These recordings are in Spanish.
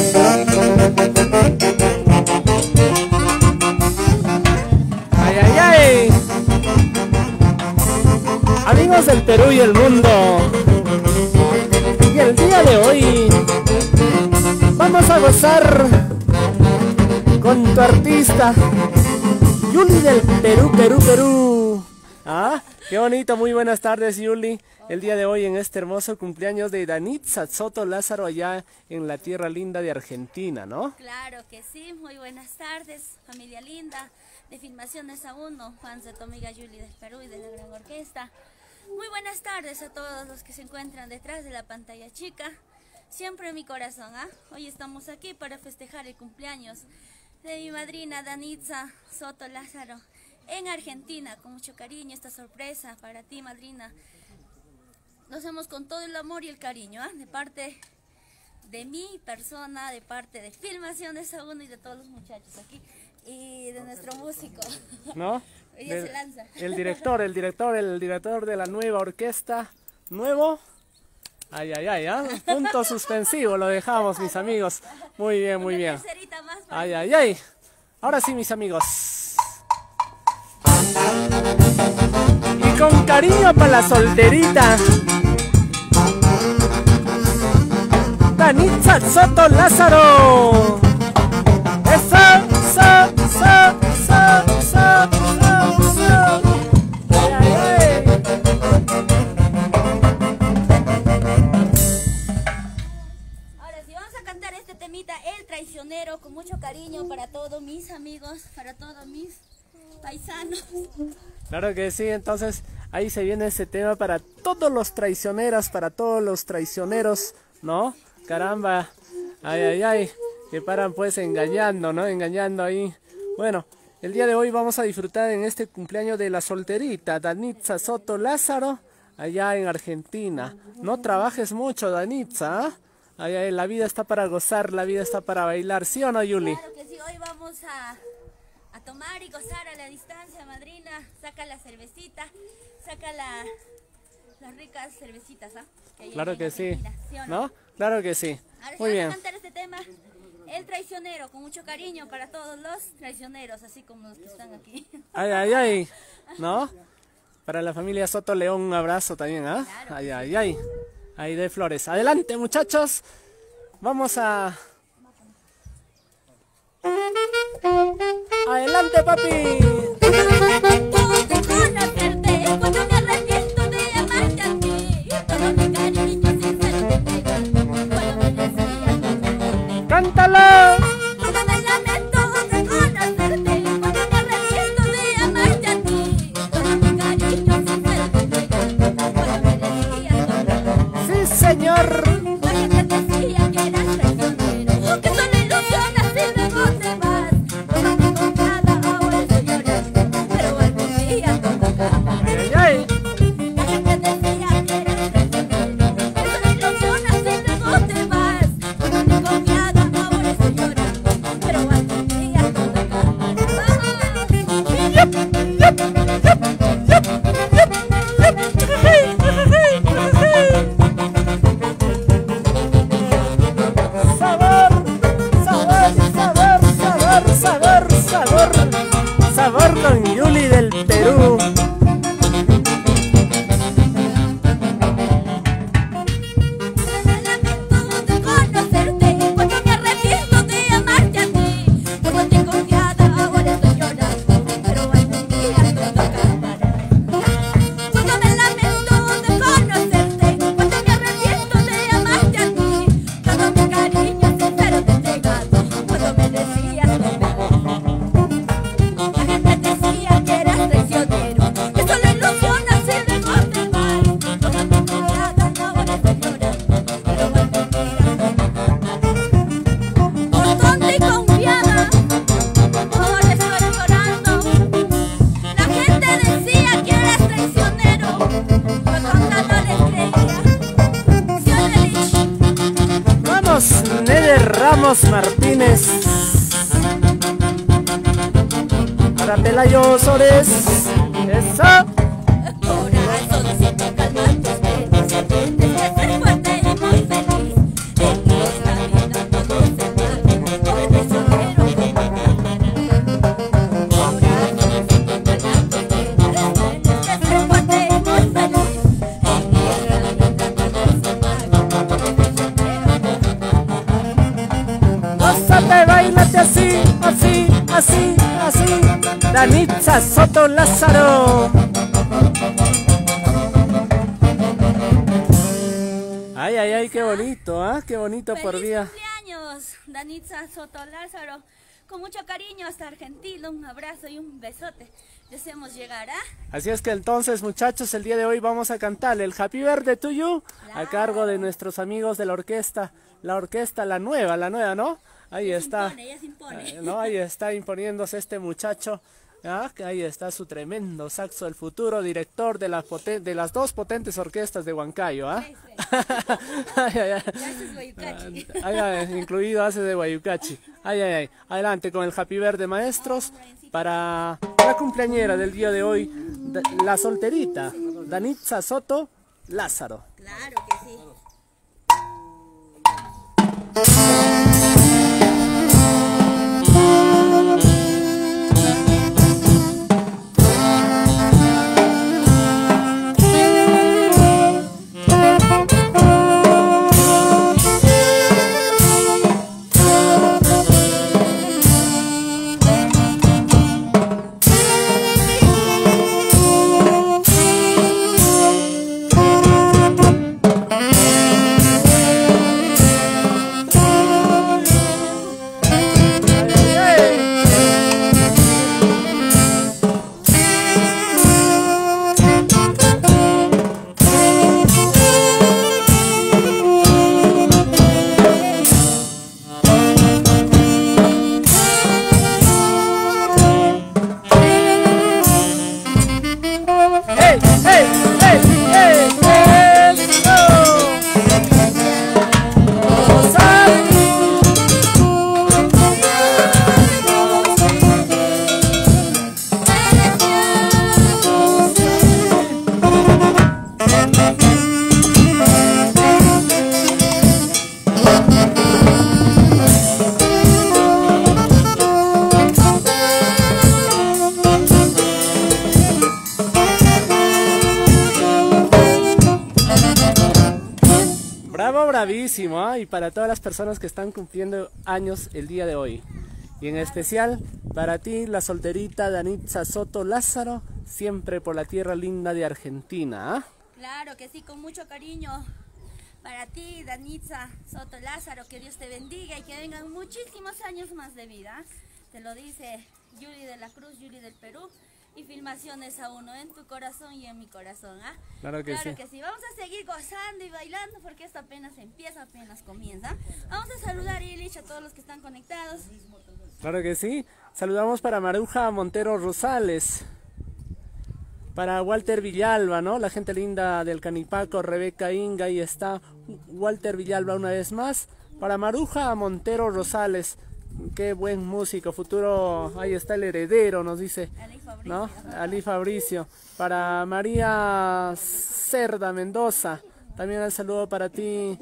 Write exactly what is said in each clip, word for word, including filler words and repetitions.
Ay, ay, ay. Amigos del Perú y el mundo, y el día de hoy vamos a gozar con tu artista Yuli del Perú, Perú, Perú. Ah, qué bonito, muy buenas tardes, Yuli. El día de hoy en este hermoso cumpleaños de Danitza Soto Lázaro allá en la tierra linda de Argentina, ¿no? Claro que sí, muy buenas tardes, familia linda de Filmaciones a Uno, fans de tu amiga Yuli del Perú y de la gran orquesta. Muy buenas tardes a todos los que se encuentran detrás de la pantalla chica, siempre en mi corazón, ¿ah? Hoy estamos aquí para festejar el cumpleaños de mi madrina Danitza Soto Lázaro en Argentina, con mucho cariño, esta sorpresa para ti, madrina. Lo hacemos con todo el amor y el cariño, ¿eh? De parte de mi persona, de parte de Filmaciones a Uno y de todos los muchachos aquí y de nuestro músico. ¿No? Ella se lanza. El director, el director, el director de la nueva orquesta. ¿Nuevo? Ay, ay, ay, ¿eh? Punto suspensivo, lo dejamos, mis amigos. Muy bien, muy bien. Ay, ay, ay. Ahora sí, mis amigos. Y con cariño para la solterita Danitza Soto Lázaro. Eso, so, so, so, so, so, so. Ay, ay, ay. Ahora sí, vamos a cantar este temita, El Traicionero, con mucho cariño para todos mis amigos, para todos mis paisanos. Claro que sí, entonces ahí se viene ese tema para todos los traicioneros, para todos los traicioneros, ¿no? Caramba, ay, ay, ay, que paran pues engañando, ¿no? Engañando ahí. Bueno, el día de hoy vamos a disfrutar en este cumpleaños de la solterita Danitza Soto Lázaro, allá en Argentina. No trabajes mucho, Danitza, ¿eh? Ay, ay, la vida está para gozar, la vida está para bailar, ¿sí o no, Yuli? Claro que sí, hoy vamos a... a tomar y gozar a la distancia, madrina. Saca la cervecita, saca la, las ricas cervecitas, ¿ah? Que claro que sí, ¿sí o no? ¿no? Claro que sí. Ahora muy sí bien. Vamos a cantar este tema, El Traicionero, con mucho cariño para todos los traicioneros, así como los que están aquí. Ay, ay, ay, ¿no? Para la familia Soto León un abrazo también, ¿ah? ¿eh? Claro. Ay, ay, ay. Ahí de flores. Adelante, muchachos. Vamos a... Adelante, papi. Cuando me arrepiento de amarte a ti, todo mi cariño sincero te pego, cuando me decías ¡cántalo! cuando me lamento de conocerte, cuando me arrepiento de amarte a ti, todo mi cariño sincero te pego, cuando me decías ¡sí, señor! la gente decía que eras traicionero, que solo ilusionas y luego te vas. No me digo nada, ahora estoy llorando, pero algún día todo acaba. ¡Ay, ay! La gente decía que eras traicionero, que solo ilusionas y luego te vas. No me digo nada, ahora estoy llorando, pero algún día todo acaba. ¡Sabor! ¡Sabor, sabor, sabor, sabor, sabor! ¡Sabor con Yuli del Perú! Me lamento de conocerte, cuando me arrepiento de amarte a ti. Cuando estoy confiada, ahora estoy llorando, pero algún día todo acabará. Cuando me lamento de conocerte, cuando me arrepiento de amarte a ti. Todo mi cariño sincero te he entregado, cuando me decías no me voy. La gente decía que eras traicionero, que solo ilusionas y luego te vas. No me digo nada, ahora estoy llorando, pero algún día por tonta y confiada, ahora estoy llorando. La gente decía que eras traicionero, pues tonta no les creía. ¿Sí o no, Lich? Vamos, Nede Ramos Martínez. Para Pelayo Sores. Eso. Corazoncito, calma tus penas, tienes que ser fuerte y muy feliz. En esta vida todo se dice así, así, así, así. Danitza Soto Lázaro. Ay, ay, ay, qué bonito, ¿ah? ¿eh? Qué bonito por día. ¡Feliz cumpleaños, Danitza Soto Lázaro! Con mucho cariño hasta Argentina, un abrazo y un besote. Deseamos llegar, ¿ah? ¿eh? Así es que entonces, muchachos, el día de hoy vamos a cantarle el Happy Birthday to You, claro, a cargo de nuestros amigos de la orquesta, la orquesta, la nueva, la nueva, ¿no? Ahí ella está. Se impone, ella se impone. Eh, no, ahí está imponiéndose este muchacho. Ah, ahí está su tremendo saxo, el futuro director de, la de las dos potentes orquestas de Huancayo, ¿ah? ¿eh? Sí, sí. Ay, ay, ay. Ay, ay, incluido hace de Guayucachi. Ay, ay, ay. Adelante con el Happy Birthday, maestros, para la cumpleañera del día de hoy, la solterita, Danitza Soto Lázaro. Claro que sí. Bravo, bravísimo, ¿eh? Y para todas las personas que están cumpliendo años el día de hoy. Y en especial para ti, la solterita Danitza Soto Lázaro, siempre por la tierra linda de Argentina, ¿eh? Claro que sí, con mucho cariño. Para ti, Danitza Soto Lázaro, que Dios te bendiga y que vengan muchísimos años más de vida. Te lo dice Yuli de la Cruz, Yuli del Perú. Y Filmaciones a uno, en tu corazón y en mi corazón, ¿ah? Claro que claro sí. que sí. Vamos a seguir gozando y bailando porque esto apenas empieza, apenas comienza. Vamos a saludar, Ilich, a todos los que están conectados. Claro que sí. Saludamos para Maruja Montero Rosales. Para Walter Villalba, ¿no? La gente linda del Canipaco, Rebeca Inga, ahí está Walter Villalba una vez más. Para Maruja Montero Rosales. Qué buen músico, futuro, ahí está el heredero, nos dice, ¿no? Ali Fabricio. Para María Cerda Mendoza, también el saludo para ti,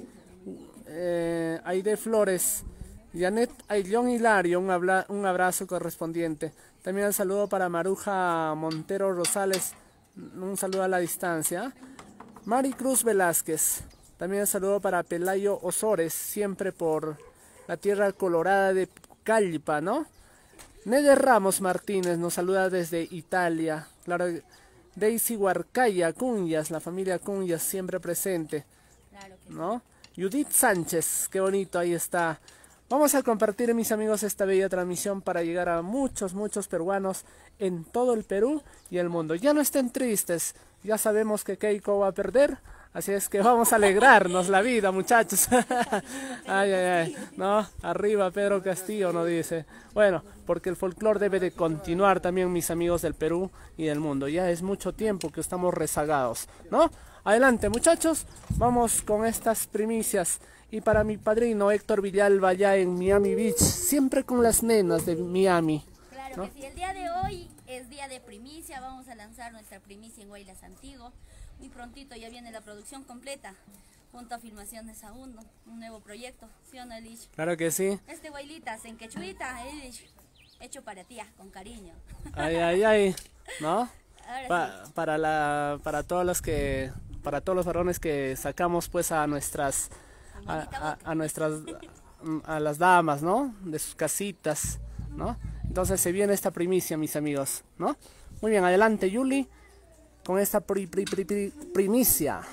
eh, Aide Flores. Janet Ayllón Hilario, un, habla, un abrazo correspondiente. También el saludo para Maruja Montero Rosales, un saludo a la distancia. Mari Cruz Velázquez, también el saludo para Pelayo Osores, siempre por la tierra colorada de Calpa, ¿no? Neder Ramos Martínez nos saluda desde Italia. Claro, Daisy Huarcaya, Cunyas, la familia Cunyas siempre presente, claro que ¿no? Sí. Judith Sánchez, qué bonito, ahí está. Vamos a compartir, mis amigos, esta bella transmisión para llegar a muchos, muchos peruanos en todo el Perú y el mundo. Ya no estén tristes, ya sabemos que Keiko va a perder. Así es que vamos a alegrarnos la vida, muchachos. Ay, ay, ay. No, arriba Pedro Castillo nos dice. Bueno, porque el folclore debe de continuar también, mis amigos del Perú y del mundo. Ya es mucho tiempo que estamos rezagados, ¿no? Adelante, muchachos. Vamos con estas primicias. Y para mi padrino Héctor Villalba allá en Miami Beach, siempre con las nenas de Miami. Claro, ¿no? Que sí, el día de hoy es día de primicia. Vamos a lanzar nuestra primicia en Huaylas Antiguo. Muy prontito ya viene la producción completa, junto a Filmaciones a uno, un nuevo proyecto, ¿sí o no, Elish? Claro que sí. Este Huaylitas en quechuita, Elish, hecho para ti, con cariño. Ay, ay, ay, ¿no? Pa Sí. para la, para todos los que, para todos los varones que sacamos pues a nuestras, a, a, a nuestras, a las damas, ¿no? De sus casitas, ¿no? Entonces se viene esta primicia, mis amigos, ¿no? Muy bien, adelante, Yuli, con esta pri, pri, pri, pri, primicia.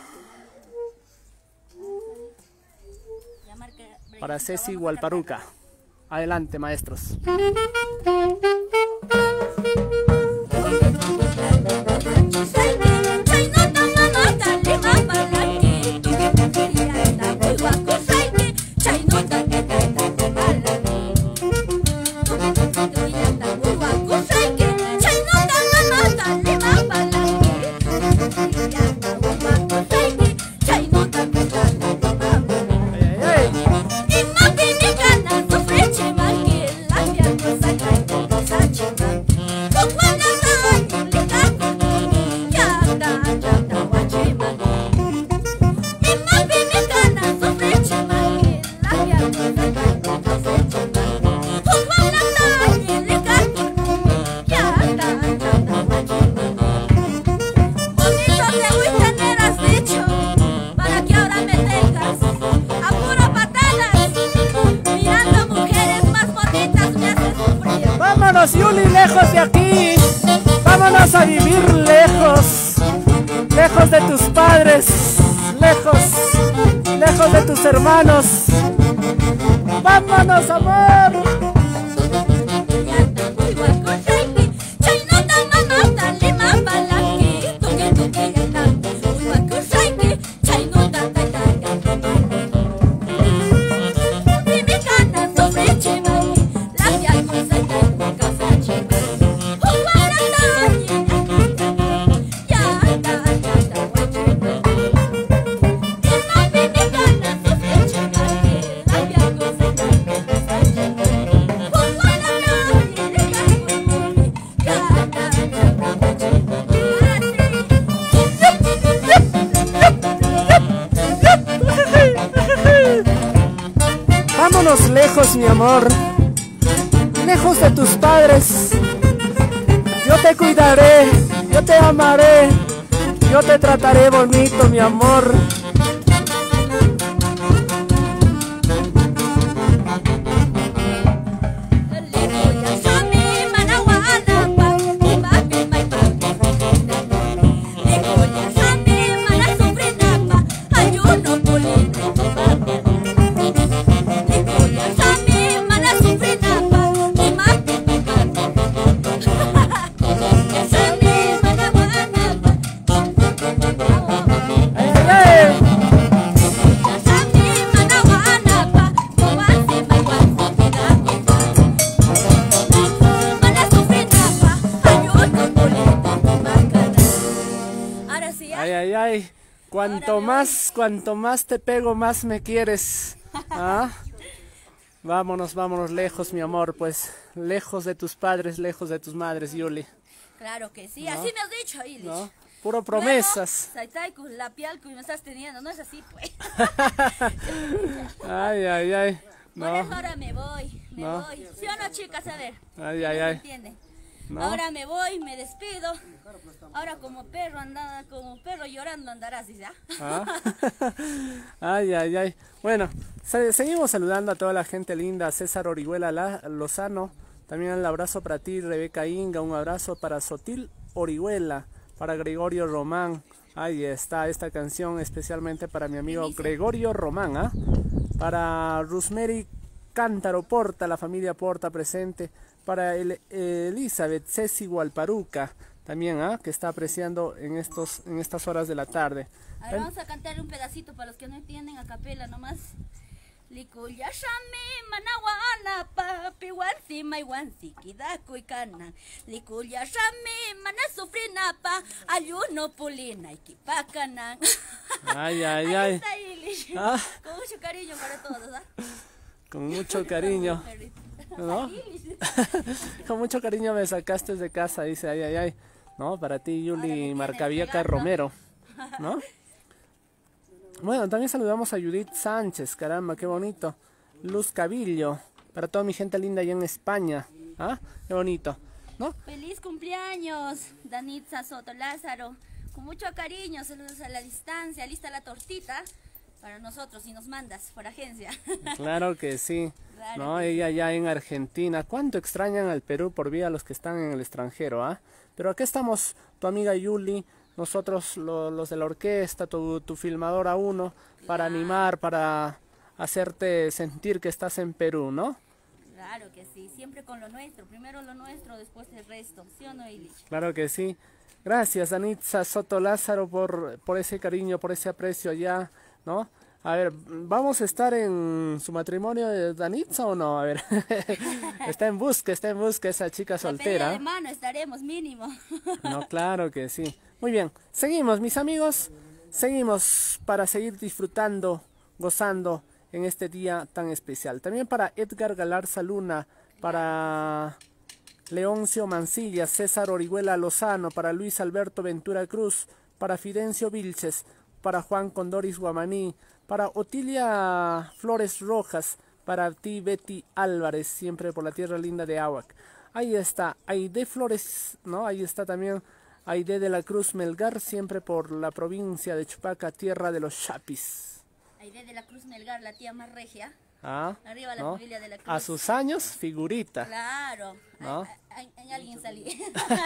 Para Ceci Hualparuca. Adelante, maestros. Vámonos, Yuli, lejos de aquí. Vámonos a vivir lejos. Lejos de tus padres. Lejos. Lejos de tus hermanos. Vámonos, amor. Vámonos lejos, mi amor, lejos de tus padres. Yo te cuidaré, yo te amaré, yo te trataré bonito, mi amor. Ay, ay, ay, cuanto más, cuanto más te pego, más me quieres. ¿Ah? Vámonos, vámonos lejos, mi amor, pues, lejos de tus padres, lejos de tus madres, Yuli. Claro que sí, ¿no? Así me has dicho, Ilich. ¿No? Puro promesas. Luego, la piel que me estás teniendo, no es así, pues. Ay, ay, ay. No. Por eso ahora me voy, me no. voy. ¿Sí o no, chicas? A ver. Ay, ay, ay. ¿Entienden? ¿No? Ahora me voy, me despido. Ahora como perro anda, como perro llorando andarás, ¿ya? ¿Ah? Ay, ay, ay. Bueno, se seguimos saludando a toda la gente linda. César Orihuela La Lozano. También un abrazo para ti, Rebeca Inga. Un abrazo para Sotil Orihuela. Para Gregorio Román. Ahí está esta canción especialmente para mi amigo Gregorio Román. ¿Ah? Para Rosemary Cántaro Porta, la familia Porta presente. Para el, eh, Elizabeth Ceci Hualparuca. También, ¿ah? Que está apreciando en estos en estas horas de la tarde. A ver, vamos a cantar un pedacito para los que no entienden a capela nomás. Likuya shami manawana papi wansi mai wansi kidaku ikana. Likuya shami mana sufrina pa ayuno pulina ikipakana. Ay, ay, ay. Está ahí, ¿Ah? Con mucho cariño para todos, ¿ah? Con mucho cariño. ¿No? Con mucho cariño me sacaste de casa, dice, ay, ay, ay. ¿No? Para ti, Yuli Marcaviaca Romero, ¿no? Bueno, también saludamos a Judith Sánchez, caramba, qué bonito. Luz Cabillo, para toda mi gente linda allá en España, ¿ah? Qué bonito, ¿no? Feliz cumpleaños, Danitza Soto Lázaro. Con mucho cariño, saludos a la distancia, lista la tortita. para nosotros si nos mandas por agencia. Claro que sí. Claro No, que ella ya en Argentina. ¿Cuánto extrañan al Perú por vía los que están en el extranjero, ah? Pero aquí estamos, tu amiga Yuli, nosotros lo- los de la orquesta, tu, tu filmadora uno, para Claro. animar, para hacerte sentir que estás en Perú, ¿no? Claro que sí, siempre con lo nuestro, primero lo nuestro, después el resto, ¿sí o no, Ilich? Claro que sí. Gracias, Danitza Soto Lázaro, por, por ese cariño, por ese aprecio allá, ¿no? A ver, ¿vamos a estar en su matrimonio de Danitza o no? A ver, está en busca, está en busca esa chica La pedida soltera. de mano estaremos mínimo. No, claro que sí. Muy bien, seguimos, mis amigos. Seguimos para seguir disfrutando, gozando en este día tan especial. También para Edgar Galarza Luna, para Leoncio Mancilla, César Orihuela Lozano, para Luis Alberto Ventura Cruz, para Fidencio Vilches, para Juan Condoris Guamaní, para Otilia Flores Rojas, para ti Betty Álvarez, siempre por la tierra linda de Ahuac. Ahí está, Aide Flores, ¿no? Ahí está también Aide de la Cruz Melgar, siempre por la provincia de Chupaca, tierra de los Chapis. Aide de la Cruz Melgar, la tía más regia. ¿Ah? Arriba la ¿No? familia de la Cruz. A sus años, figurita. Claro, ¿No? a- a- en alguien salí.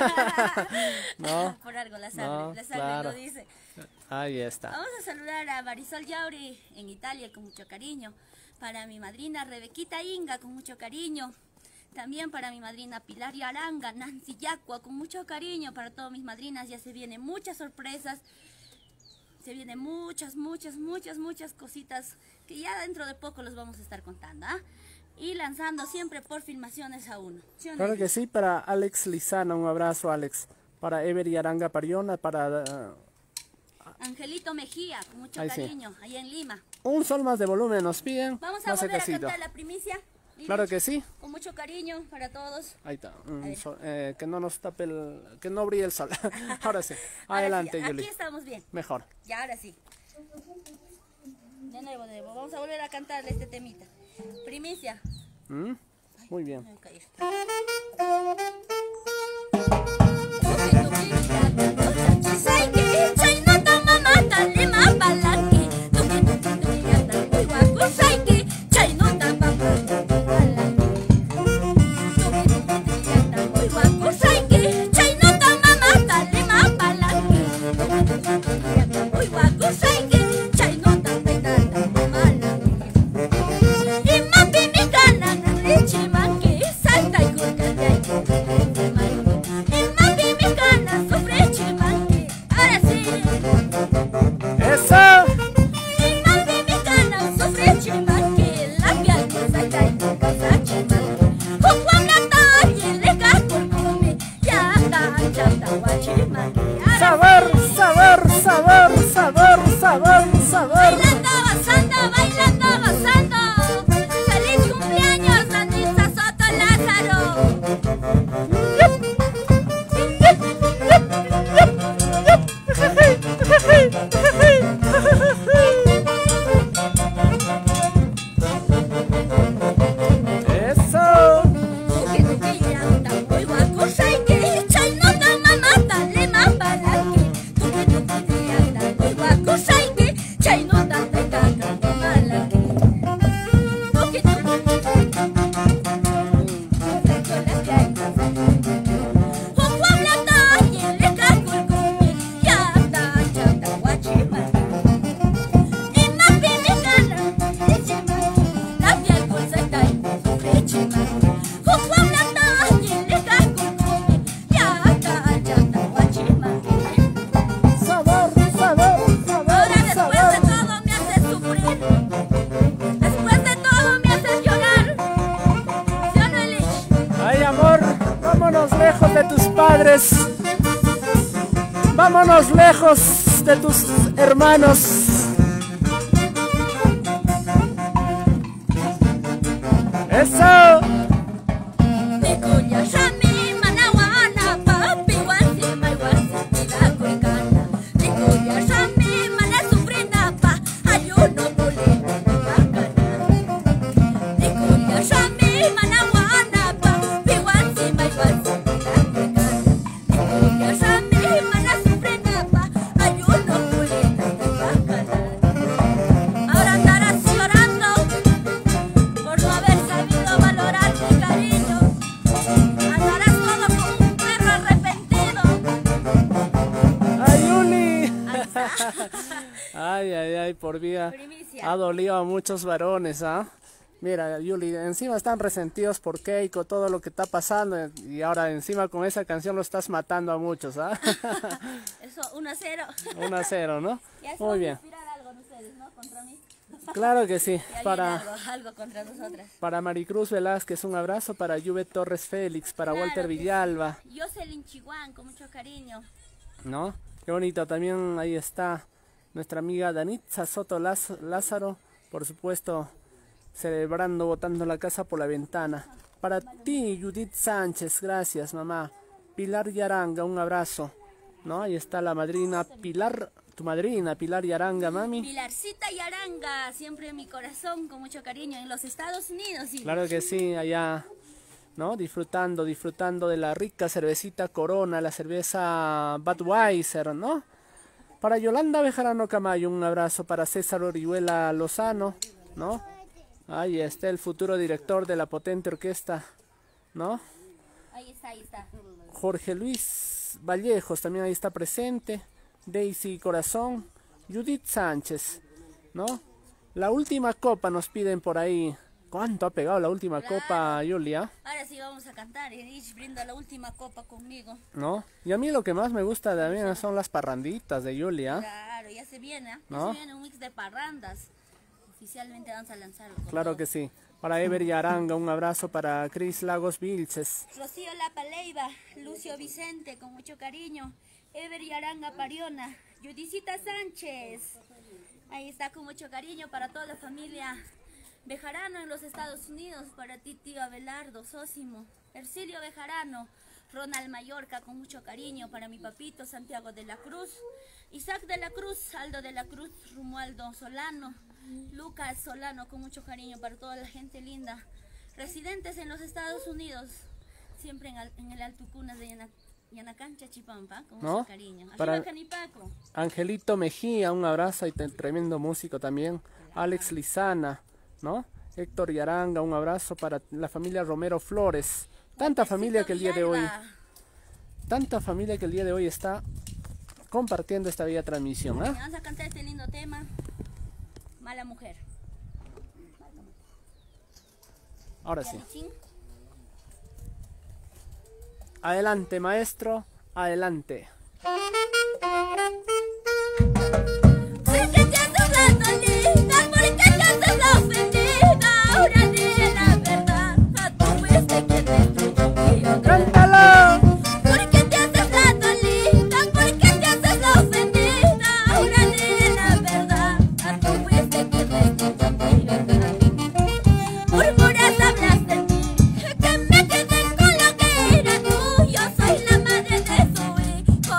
¿No? Por algo la No, sangre, la sangre claro. lo dice. Ahí está. Vamos a saludar a Marisol Yauri en Italia con mucho cariño. Para mi madrina Rebequita Inga con mucho cariño. También para mi madrina Pilar Aranga, Nancy Yacua con mucho cariño. Para todas mis madrinas ya se vienen muchas sorpresas. Se vienen muchas, muchas, muchas, muchas cositas que ya dentro de poco los vamos a estar contando, ¿ah? Y lanzando siempre por Filmaciones a uno. ¿Sí o no, Claro que Iris? sí, para Alex Lizana, un abrazo, Alex. Para Ever Aranga Pariona, para uh, Angelito Mejía, con mucho Ahí sí. cariño, allá en Lima. un sol más de volumen, nos piden. Vamos a más volver a cerquecito. cantar la primicia. Iris, Claro que sí. Con mucho cariño para todos. Ahí está. un A ver. sol, eh, que no nos tape el, que no brille el sol. Ahora sí. Ahora Adelante, sí, Yuli. aquí estamos bien. Mejor. Ya, ahora sí. De nuevo, de nuevo. Vamos a volver a cantarle este temita. Primicia. ¿Mm? Muy bien. Me voy a caer. Ahora sí. ¡Eso! Sabor, sabor, sabor, sabor, sabor, sabor. Bailando, gozando, bailando, gozando. ¡Feliz cumpleaños, Danitza Soto Lázaro! Eso. Sabor, sabor, sabor, Ahora después sabor. de todo me haces sufrir. Después de todo me haces llorar. ¿Sí o no, Elish? Ay, amor, vámonos lejos de tus padres. Vámonos lejos de tus hermanos. Eso. Nikuya shami manawana papi wasi mai wasi tira kuikana. Nikuya shami mana sufrina pa ayuno kulina makana. Nikuya shami manawana papi wasi mai wasi tira kuikana. Nikuya shami mana sufrina pa ayuno kulina makana. ay, por vida. Primicia. Ha dolido a muchos varones, ¿ah? Mira, Yuli, encima están resentidos por Keiko, todo lo que está pasando, y ahora encima con esa canción lo estás matando a muchos, ¿ah? Eso, uno a cero. uno a cero, ¿no? Ya Muy bien. inspirar algo en ustedes, ¿no? Contra mí. Claro que sí. Ya Para, algo, algo contra nosotras. para Maricruz Velázquez, un abrazo. Para Juve Torres Félix, para Claro Walter que Villalba, sí. Jocelyn Chihuán, con mucho cariño. ¿no? Qué bonito. También ahí está nuestra amiga Danitza Soto Laz- Lázaro, por supuesto, celebrando, botando la casa por la ventana. Para ti, Judith Sánchez, gracias, mamá. Pilar Yaranga, un abrazo, ¿no? Ahí está la madrina Pilar, tu madrina Pilar Yaranga, mami. Pilarcita Yaranga, siempre en mi corazón, con mucho cariño, en los Estados Unidos. Sí. Claro que sí, allá, ¿no? Disfrutando, disfrutando de la rica cervecita Corona, la cerveza Budweiser, ¿no? Para Yolanda Bejarano Camayo, un abrazo. Para César Orihuela Lozano, ¿no? Ahí está el futuro director de la potente orquesta, ¿no? Ahí está, ahí está. Jorge Luis Vallejos también ahí está presente. Daisy Corazón, Judith Sánchez, ¿no? La última copa nos piden por ahí. ¿Cuánto ha pegado la última Claro. copa, Julia? Ahora sí vamos a cantar. Erich brinda la última copa conmigo. ¿No? Y a mí lo que más me gusta también son las parranditas de Julia. Claro, ya se viene, ¿eh? Ya ¿No? se viene un mix de parrandas. Oficialmente vamos a lanzarlo. con Claro todo. que sí. Para Ever Yaranga, un abrazo. Para Cris Lagos Vilches. Rocío Lapa Leiva, Lucio Vicente, con mucho cariño. Ever Yaranga Pariona, Judicita Sánchez. Ahí está, con mucho cariño para toda la familia Bejarano en los Estados Unidos. Para ti, tío Abelardo Sósimo. Ercilio Bejarano, Ronald Mallorca, con mucho cariño. Para mi papito Santiago de la Cruz. Isaac de la Cruz, Aldo de la Cruz, Romualdo Solano. Lucas Solano, con mucho cariño para toda la gente linda. Residentes en los Estados Unidos, siempre en, al- en el Alto Cunas de Yana- Yanacancha, Chipampa, con ¿No? mucho cariño. Arriba Para- Canipaco. Angelito Mejía, un abrazo. Y te- tremendo músico también. Alex Lizana, ¿no? Héctor Yaranga, un abrazo. Para la familia Romero Flores. Tanta familia que el día de hoy, Villalba. tanta familia que el día de hoy está compartiendo esta bella transmisión, Y ¿ah? vamos a cantar este lindo tema, Mala Mujer. Ahora sí. Yalichín. Adelante, maestro, adelante. ¿Por qué te haces la solita? ¿Por qué te haces la ofendida? Ahora dile la verdad, a tu fuiste quien destruyó y yo te ¡Cántalo! ¿Por qué te haces la solita? ¿Por qué te haces la ofendida? Ahora dile la verdad, a tu fuiste quien destruyó y yo te Murmuras hablas de mí, que me quedé con lo que era tú. Yo soy la madre de su hijo.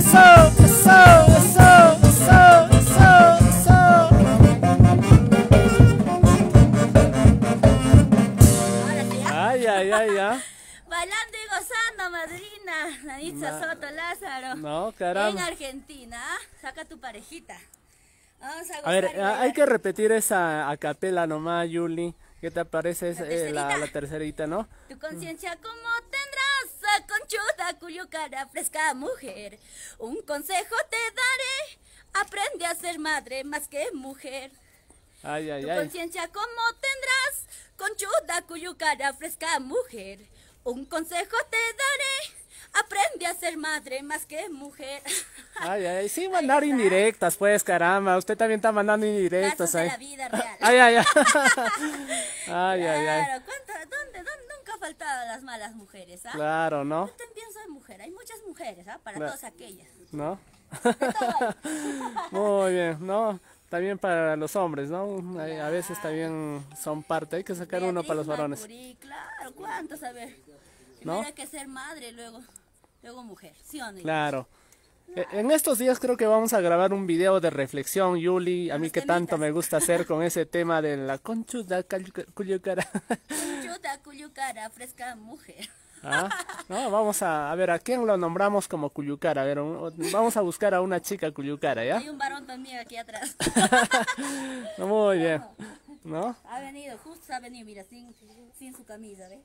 eso, eso, eso, eso, eso, eso. Ahora sí, ¿ah? Ay, ay, ay, ya. Bailando y gozando, madrina. Danitza Ma- Soto Lázaro. No, En caramba. Argentina, ¿ah? Saca tu parejita. Vamos a gozar. A ver, y a- hay bailar. que repetir esa a capela nomás, Yuli. ¿Qué te parece esa- La eh, la, tercerita. la tercerita, no? Tu conciencia como tendrás, ah, conchuda, cuyo cara fresca mujer. Un consejo te daré, aprende a ser madre más que mujer. Ay, ay, Tu ay. conciencia como tendrás, conchuda, cuyo cara fresca mujer. Un consejo te daré, aprende a ser madre más que mujer. Ay, ay, sí, mandar indirectas, pues, caramba. Usted también está mandando indirectas Casos de ahí. la vida real. Ay, ay, ay. Ay, ay, ay. Claro, ¿cuánta- dónde, dónde nunca ha faltado las malas mujeres, ah? Claro, ¿no? Yo también pienso en mujer, hay muchas mujeres, ¿ah? Para Claro. todas aquellas. ¿No? De todo hay. Muy bien, ¿no? También para los hombres, ¿no? Hay- A veces también son parte, hay que sacar uno para los Beatriz varones. Macurí, claro, ¿cuántos? A ver. ¿No? Primero hay que ser madre, luego, luego mujer, ¿sí o no? Claro. E- En estos días creo que vamos a grabar un video de reflexión, Yuli, a mí Unos que tanto temitas. me gusta hacer con ese tema de la conchuda cal- cuyo cara. Chuta, cuyucara, fresca mujer. ¿Ah? No, vamos a, a ver, ¿a quién lo nombramos como Cuyucara? A ver, un- vamos a buscar a una chica Cuyucara, ¿ya? Hay un varón también aquí atrás. Muy bien, ¿no? Ha venido, justo ha venido, mira, sin, sin su camisa, ¿ves?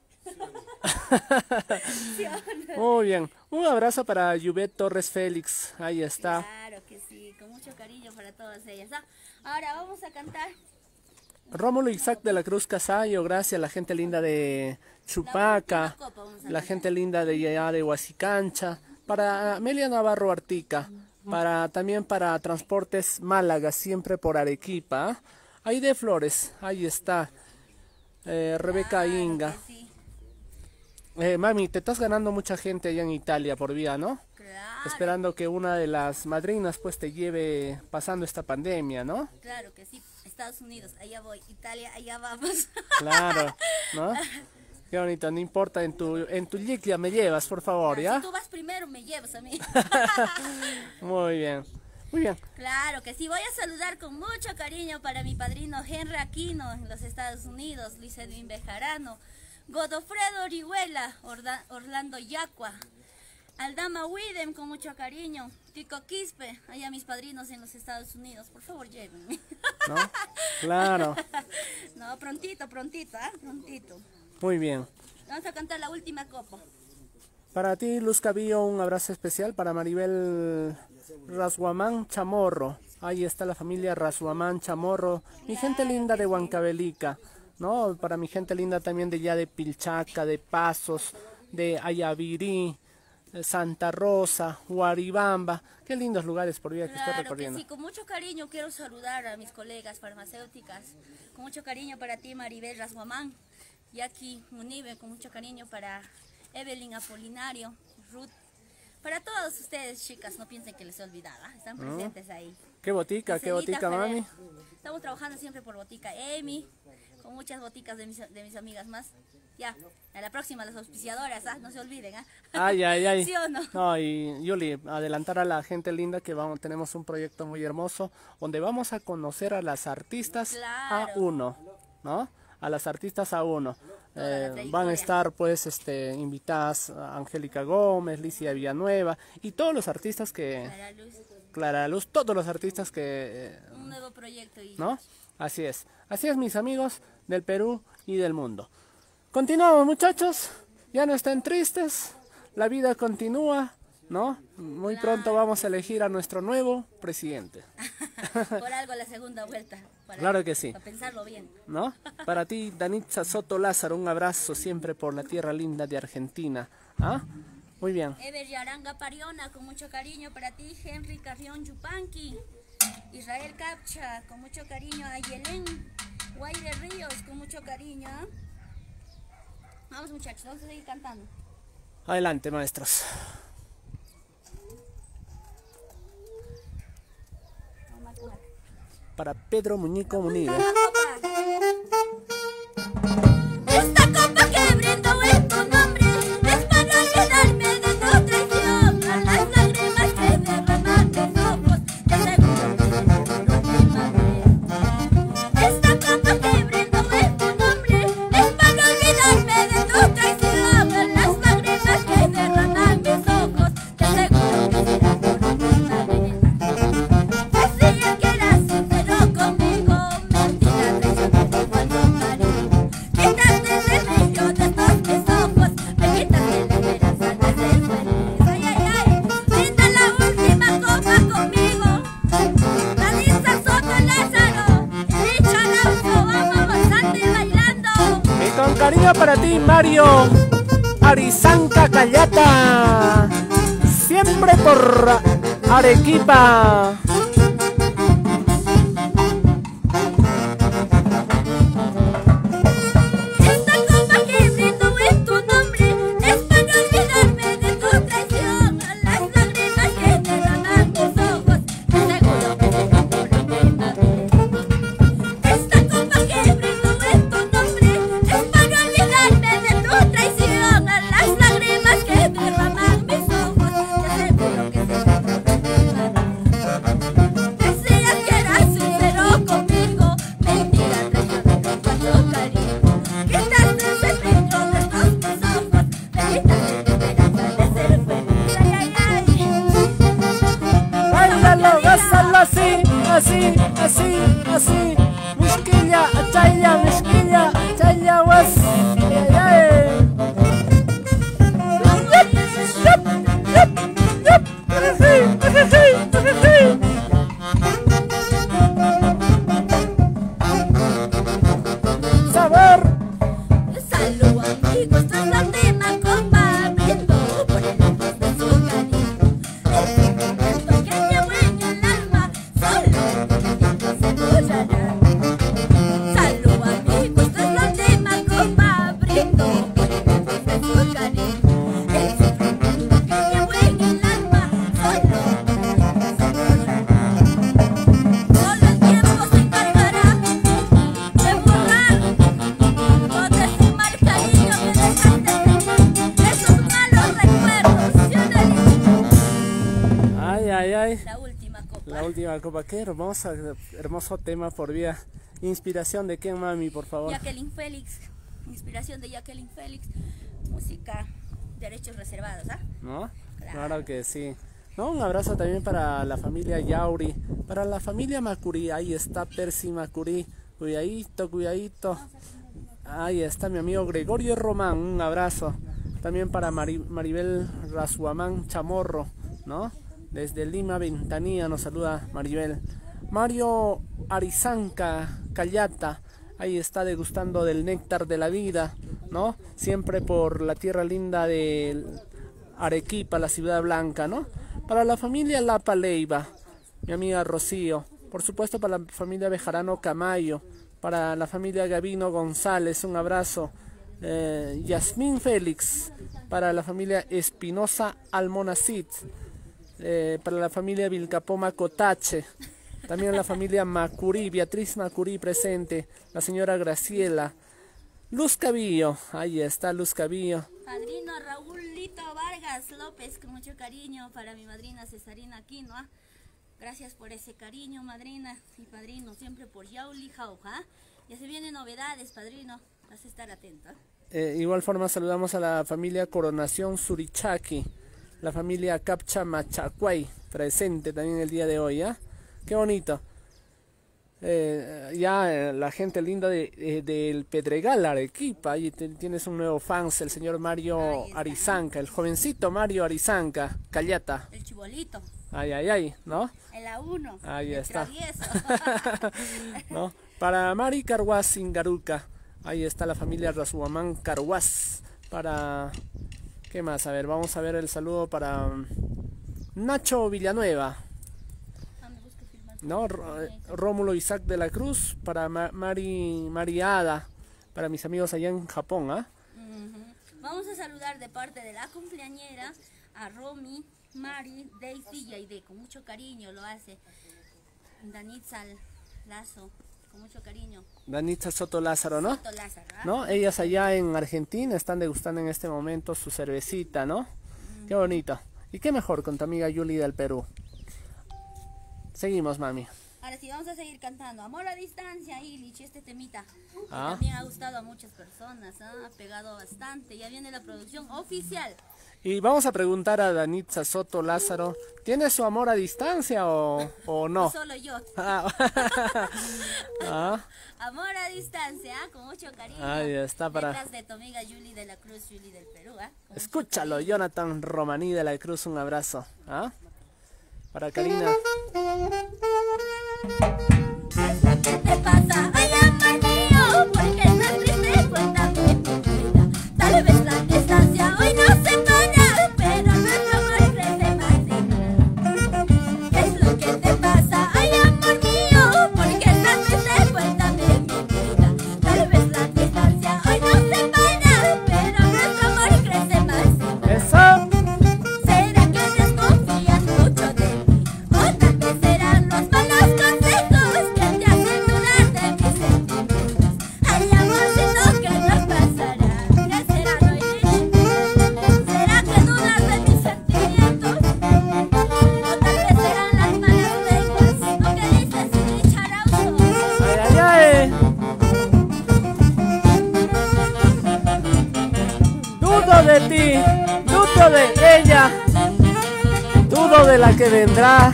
¿Sí o no? Muy bien. Un abrazo para Yubet Torres Félix. Ahí está. Claro que sí, con mucho cariño para todas ellas. ¿Ah? Ahora vamos a cantar. Rómulo Isaac de la Cruz Casayo, gracias a la gente linda de Chupaca, La última copa vamos a la cantar. gente linda de allá de Huasicancha, para Amelia Navarro Artica, para también para Transportes Málaga, siempre por Arequipa. Ahí de Flores, ahí está. Eh, Rebeca Claro Inga. que sí, Eh, mami, te estás ganando mucha gente allá en Italia por vía, ¿no? claro, Esperando que una de las madrinas pues te lleve pasando esta pandemia, ¿no? claro que sí. Estados Unidos, allá voy. Italia, allá vamos. Claro, ¿no? Qué bonito, no importa, en tu, en tu liclia me llevas, por favor, Si ¿ya? tú vas primero, me llevas a mí. Muy bien, muy bien. Claro que sí. Voy a saludar con mucho cariño para mi padrino Henry Aquino en los Estados Unidos, Luis Edwin Bejarano, Godofredo Orihuela, Orda- Orlando Yacua, Aldama Widem con mucho cariño, Tico Quispe, allá mis padrinos en los Estados Unidos, por favor llévenme. ¿No? Claro, No, prontito, prontito, ¿ah? Prontito. muy bien. Vamos a cantar la última copa. Para ti, Luz Cabillo, un abrazo especial para Maribel Rasguamán Chamorro. Ahí está la familia Rasguamán Chamorro, mi gente linda de Huancavelica, ¿no? Para mi gente linda también de allá de Pilchaca, de Pasos, de Ayavirí, de Santa Rosa, Huaribamba. Qué lindos lugares por vida que estoy Claro que recorriendo. sí, con mucho cariño quiero saludar a mis colegas farmacéuticas. Con mucho cariño para ti, Maribel Rasguamán. Jackie Munive, con mucho cariño para Evelyn Apolinario, Ruth. Para todos ustedes, chicas, no piensen que les he olvidado, ¿ah? Están presentes ahí. Qué botica, qué Giselita botica, Ferrer. mami. Estamos trabajando siempre por Botica Emi, con muchas boticas de mis, de mis amigas más. Ya, a la próxima, las auspiciadoras, ¿ah? No se olviden, ¿ah? Ay, ay, ay. ¿Sí o no? No, y Yuli, adelantar a la gente linda que vamos, tenemos un proyecto muy hermoso donde vamos a conocer a las artistas Claro. a uno, ¿no? A las artistas a uno. Toda la Eh, van a trayectoria. estar pues este invitadas a Angélica Gómez, Licia Villanueva y todos los artistas que Clara Luz, Clara Luz, todos los artistas que eh, un nuevo proyecto. Y ¿no? Así es. Así es, mis amigos del Perú y del mundo. Continuamos, muchachos. Ya no estén tristes. La vida continúa, ¿no? Muy pronto vamos a elegir a nuestro nuevo presidente, por algo la segunda vuelta. Para, Claro que sí. Para pensarlo bien. ¿no? Para ti, Danitza Soto Lázaro, un abrazo siempre por la tierra linda de Argentina. ¿Ah? Muy bien. Ever Yaranga Pariona, con mucho cariño para ti. Henry Carrión Yupanqui. Israel Capcha, con mucho cariño a Yelén. Guaire Ríos, con mucho cariño. Vamos, muchachos, vamos a seguir cantando. Adelante, maestros. Vamos a actuar. Para Pedro Muñico Munive. Esta copa que brindo en tu nombre es para olvidarme de tu traición, a las lágrimas que me Con cariño para ti, Mario Arizanca Callata. Siempre por Arequipa. Así, así, así, misquilla, chaya, misquilla, chaya, was, ay, ay. Sabor. Salud, amigos, esto es la tema compartiendo por el mundo de su cariño. El momento que llevo en el alma, solo se escuchará. Salud, amigos, esto es la tema compartiendo por el mundo de su cariño. El sentimiento que llevo en el alma, solo se escuchará. Solo el tiempo se encargará de borrar todo ese mal cariño que dejaste de mí, esos malos recuerdos. Yo te digo, Ay, ay, ay. la última copa. La última copa, qué hermosa, hermoso tema por vía. Inspiración de quién, mami, por favor. Jacqueline Félix, inspiración de Jacqueline Félix, música, derechos reservados, ¿ah? ¿No? Claro. Claro que sí. No, un abrazo también para la familia Yauri, para la familia Macuri. Ahí está Percy Macuri. Cuidadito, cuidadito. Ahí está mi amigo Gregorio Román, un abrazo. También para Mari- Maribel Razuamán Chamorro, ¿no? Desde Lima, Ventanilla, nos saluda Maribel. Mario Arizanca Callata, ahí está degustando del néctar de la vida, ¿no? Siempre por la tierra linda de Arequipa, la ciudad blanca, ¿no? Para la familia Lapa Leiva, mi amiga Rocío. Por supuesto para la familia Bejarano Camayo, para la familia Gavino González, un abrazo. Eh, Yasmín Félix, para la familia Espinosa Almonacid, eh, para la familia Vilcapoma Cotache, también la familia Macurí, Beatriz Macurí presente, la señora Graciela, Luz Cabillo, ahí está Luz Cabillo. Padrino Raúlito Vargas López, con mucho cariño para mi madrina Cesarina Quinoa. Gracias por ese cariño, madrina y padrino, siempre por Yauli Jauja. Ya se vienen novedades, padrino, vas a estar atento. Eh, igual forma saludamos a la familia Coronación Surichaki, la familia Capcha Machacuay, presente también el día de hoy, ¿ya? Qué bonito. Eh, ya eh, la gente linda de, de- del Pedregal, Arequipa, ahí te- tienes un nuevo fans, el señor Mario Arizanca, el jovencito Mario Arizanca, Callata. El chibolito, Ay, ay, ay, ¿no? el A uno, Ahí el está. travieso. ¿No? Para Mari Carhuaz Ingaruca, ahí está la familia Razuamán Carhuaz. Para... ¿Qué más? A ver, vamos a ver el saludo para um, Nacho Villanueva, Dame, busca filmar. ¿no? Ro- eh, Rómulo Isaac de la Cruz, para Ma- Mari Mariada, para mis amigos allá en Japón, ¿ah? Ujú. Vamos a saludar de parte de la cumpleañera a Romy, Mari, Daisy y Aide, con mucho cariño lo hace. Danitza Lazo, con mucho cariño. Danitza Soto Lázaro, ¿no? Soto Lázaro, ¿ah? ¿No? Ellas allá en Argentina están degustando en este momento su cervecita, ¿no? Qué bonito. Y qué mejor con tu amiga Yuli del Perú. Seguimos, mami. Ahora sí, vamos a seguir cantando. Amor a distancia, Illich, este temita. Que Ah. también ha gustado a muchas personas, ¿ah? Ha pegado bastante. Ya viene la producción oficial. Y vamos a preguntar a Danitza Soto Lázaro, ¿tiene su amor a distancia o, o no? Solo yo. Ah. Ah, Amor a distancia, ¿ah? Con mucho cariño. Ahí está para- Letras de tu amiga Yuli de la Cruz, Yuli del Perú, ¿ah? Con mucho escúchalo, Jonathan Romaní de la Cruz, un abrazo. ¿Ah? Para Karina. ¿Qué te pasa? Ay, amor mío, ¿por qué estás triste? Cuéntame. dudo de ti, dudo de ella, dudo de la que vendrá.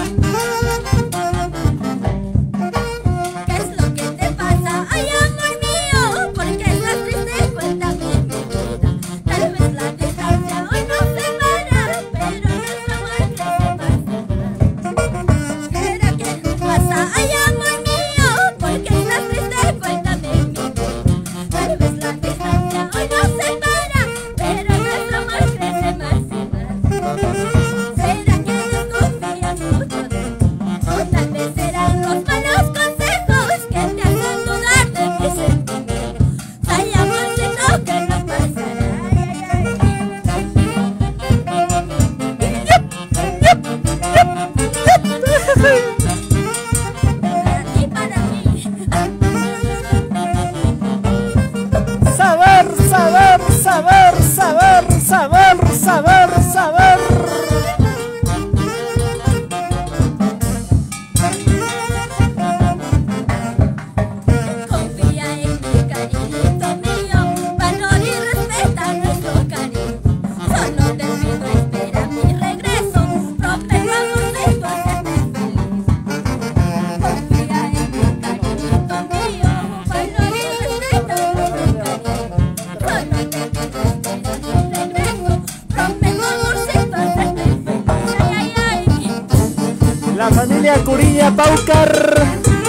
¿Qué es lo que te pasa? Ay, amor mío, ¿por qué estás triste? Cuéntame mi vida. Tal vez la distancia hoy nos separa, pero nuestro amor crece más y más. ¿Será que te pasa? Ay, amor mío, ¿por qué estás triste? Cuéntame mi vida. Tal vez la distancia hoy nos separa, pero nuestro amor crece más y más. ¿Será que desconfías mucho de mí? O tal vez serán los malos consejos que te hacen dudar de mis sentimientos. Ay, amorcito, que no pasará. Ay, ay, para ti, para mí. Saber, saber, saber, saber, saber, saber, saber. Confía en mi cariñito mío, valor y respeta nuestro cariño. Solo te pido espera mi regreso, prometo amorcito hacerte feliz. Confía en mi cariñito mío, valor y respeta nuestro cariño. Solo te pido espera mi regreso, prometo amorcito hacerte feliz. Ay, ay, ay. La familia Curiña Paucar.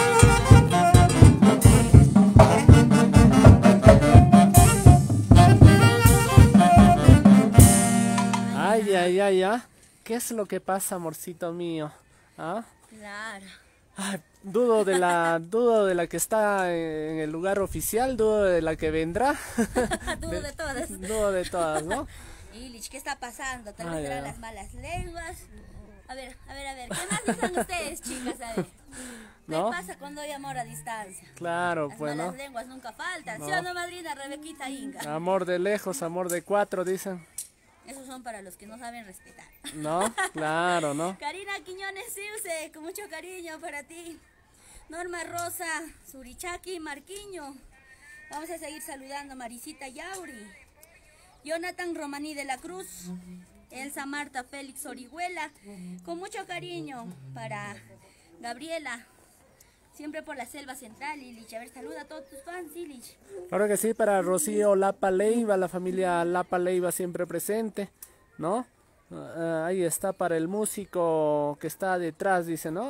Ay, ay, ay, ¿ah? ¿Qué es lo que pasa, amorcito mío? ¿Ah? Claro. Ay, dudo de la, dudo de la que está en el lugar oficial, dudo de la que vendrá. Dudo de todas. Dudo de todas, ¿no? Ilich, ¿qué está pasando? Tal Ah, vez ya. serán las malas lenguas. A ver, a ver, a ver, ¿qué más dicen ustedes, chicas? A ver. ¿Qué ¿No? pasa cuando hay amor a distancia? Claro, Las pues, malas ¿no? lenguas nunca faltan. ¿Sí No. o no, madrina Rebequita Inga? Amor de lejos, amor de cuatro, dicen. Esos son para los que no saben respetar. ¿No? Claro, ¿no? Karina Quiñones Siuse, con mucho cariño para ti. Norma Rosa, Surichaki, Marquiño. Vamos a seguir saludando a Marisita Yauri. Jonathan Romaní de la Cruz. Elsa Marta Félix Orihuela. Con mucho cariño para Gabriela. Siempre por la selva central, Ilich. A ver, saluda a todos tus fans, Ilich. Claro que sí, para Rocío Lapa Leiva, la familia Lapa Leiva siempre presente, ¿no? Ah, ahí está para el músico que está detrás, dice, ¿no?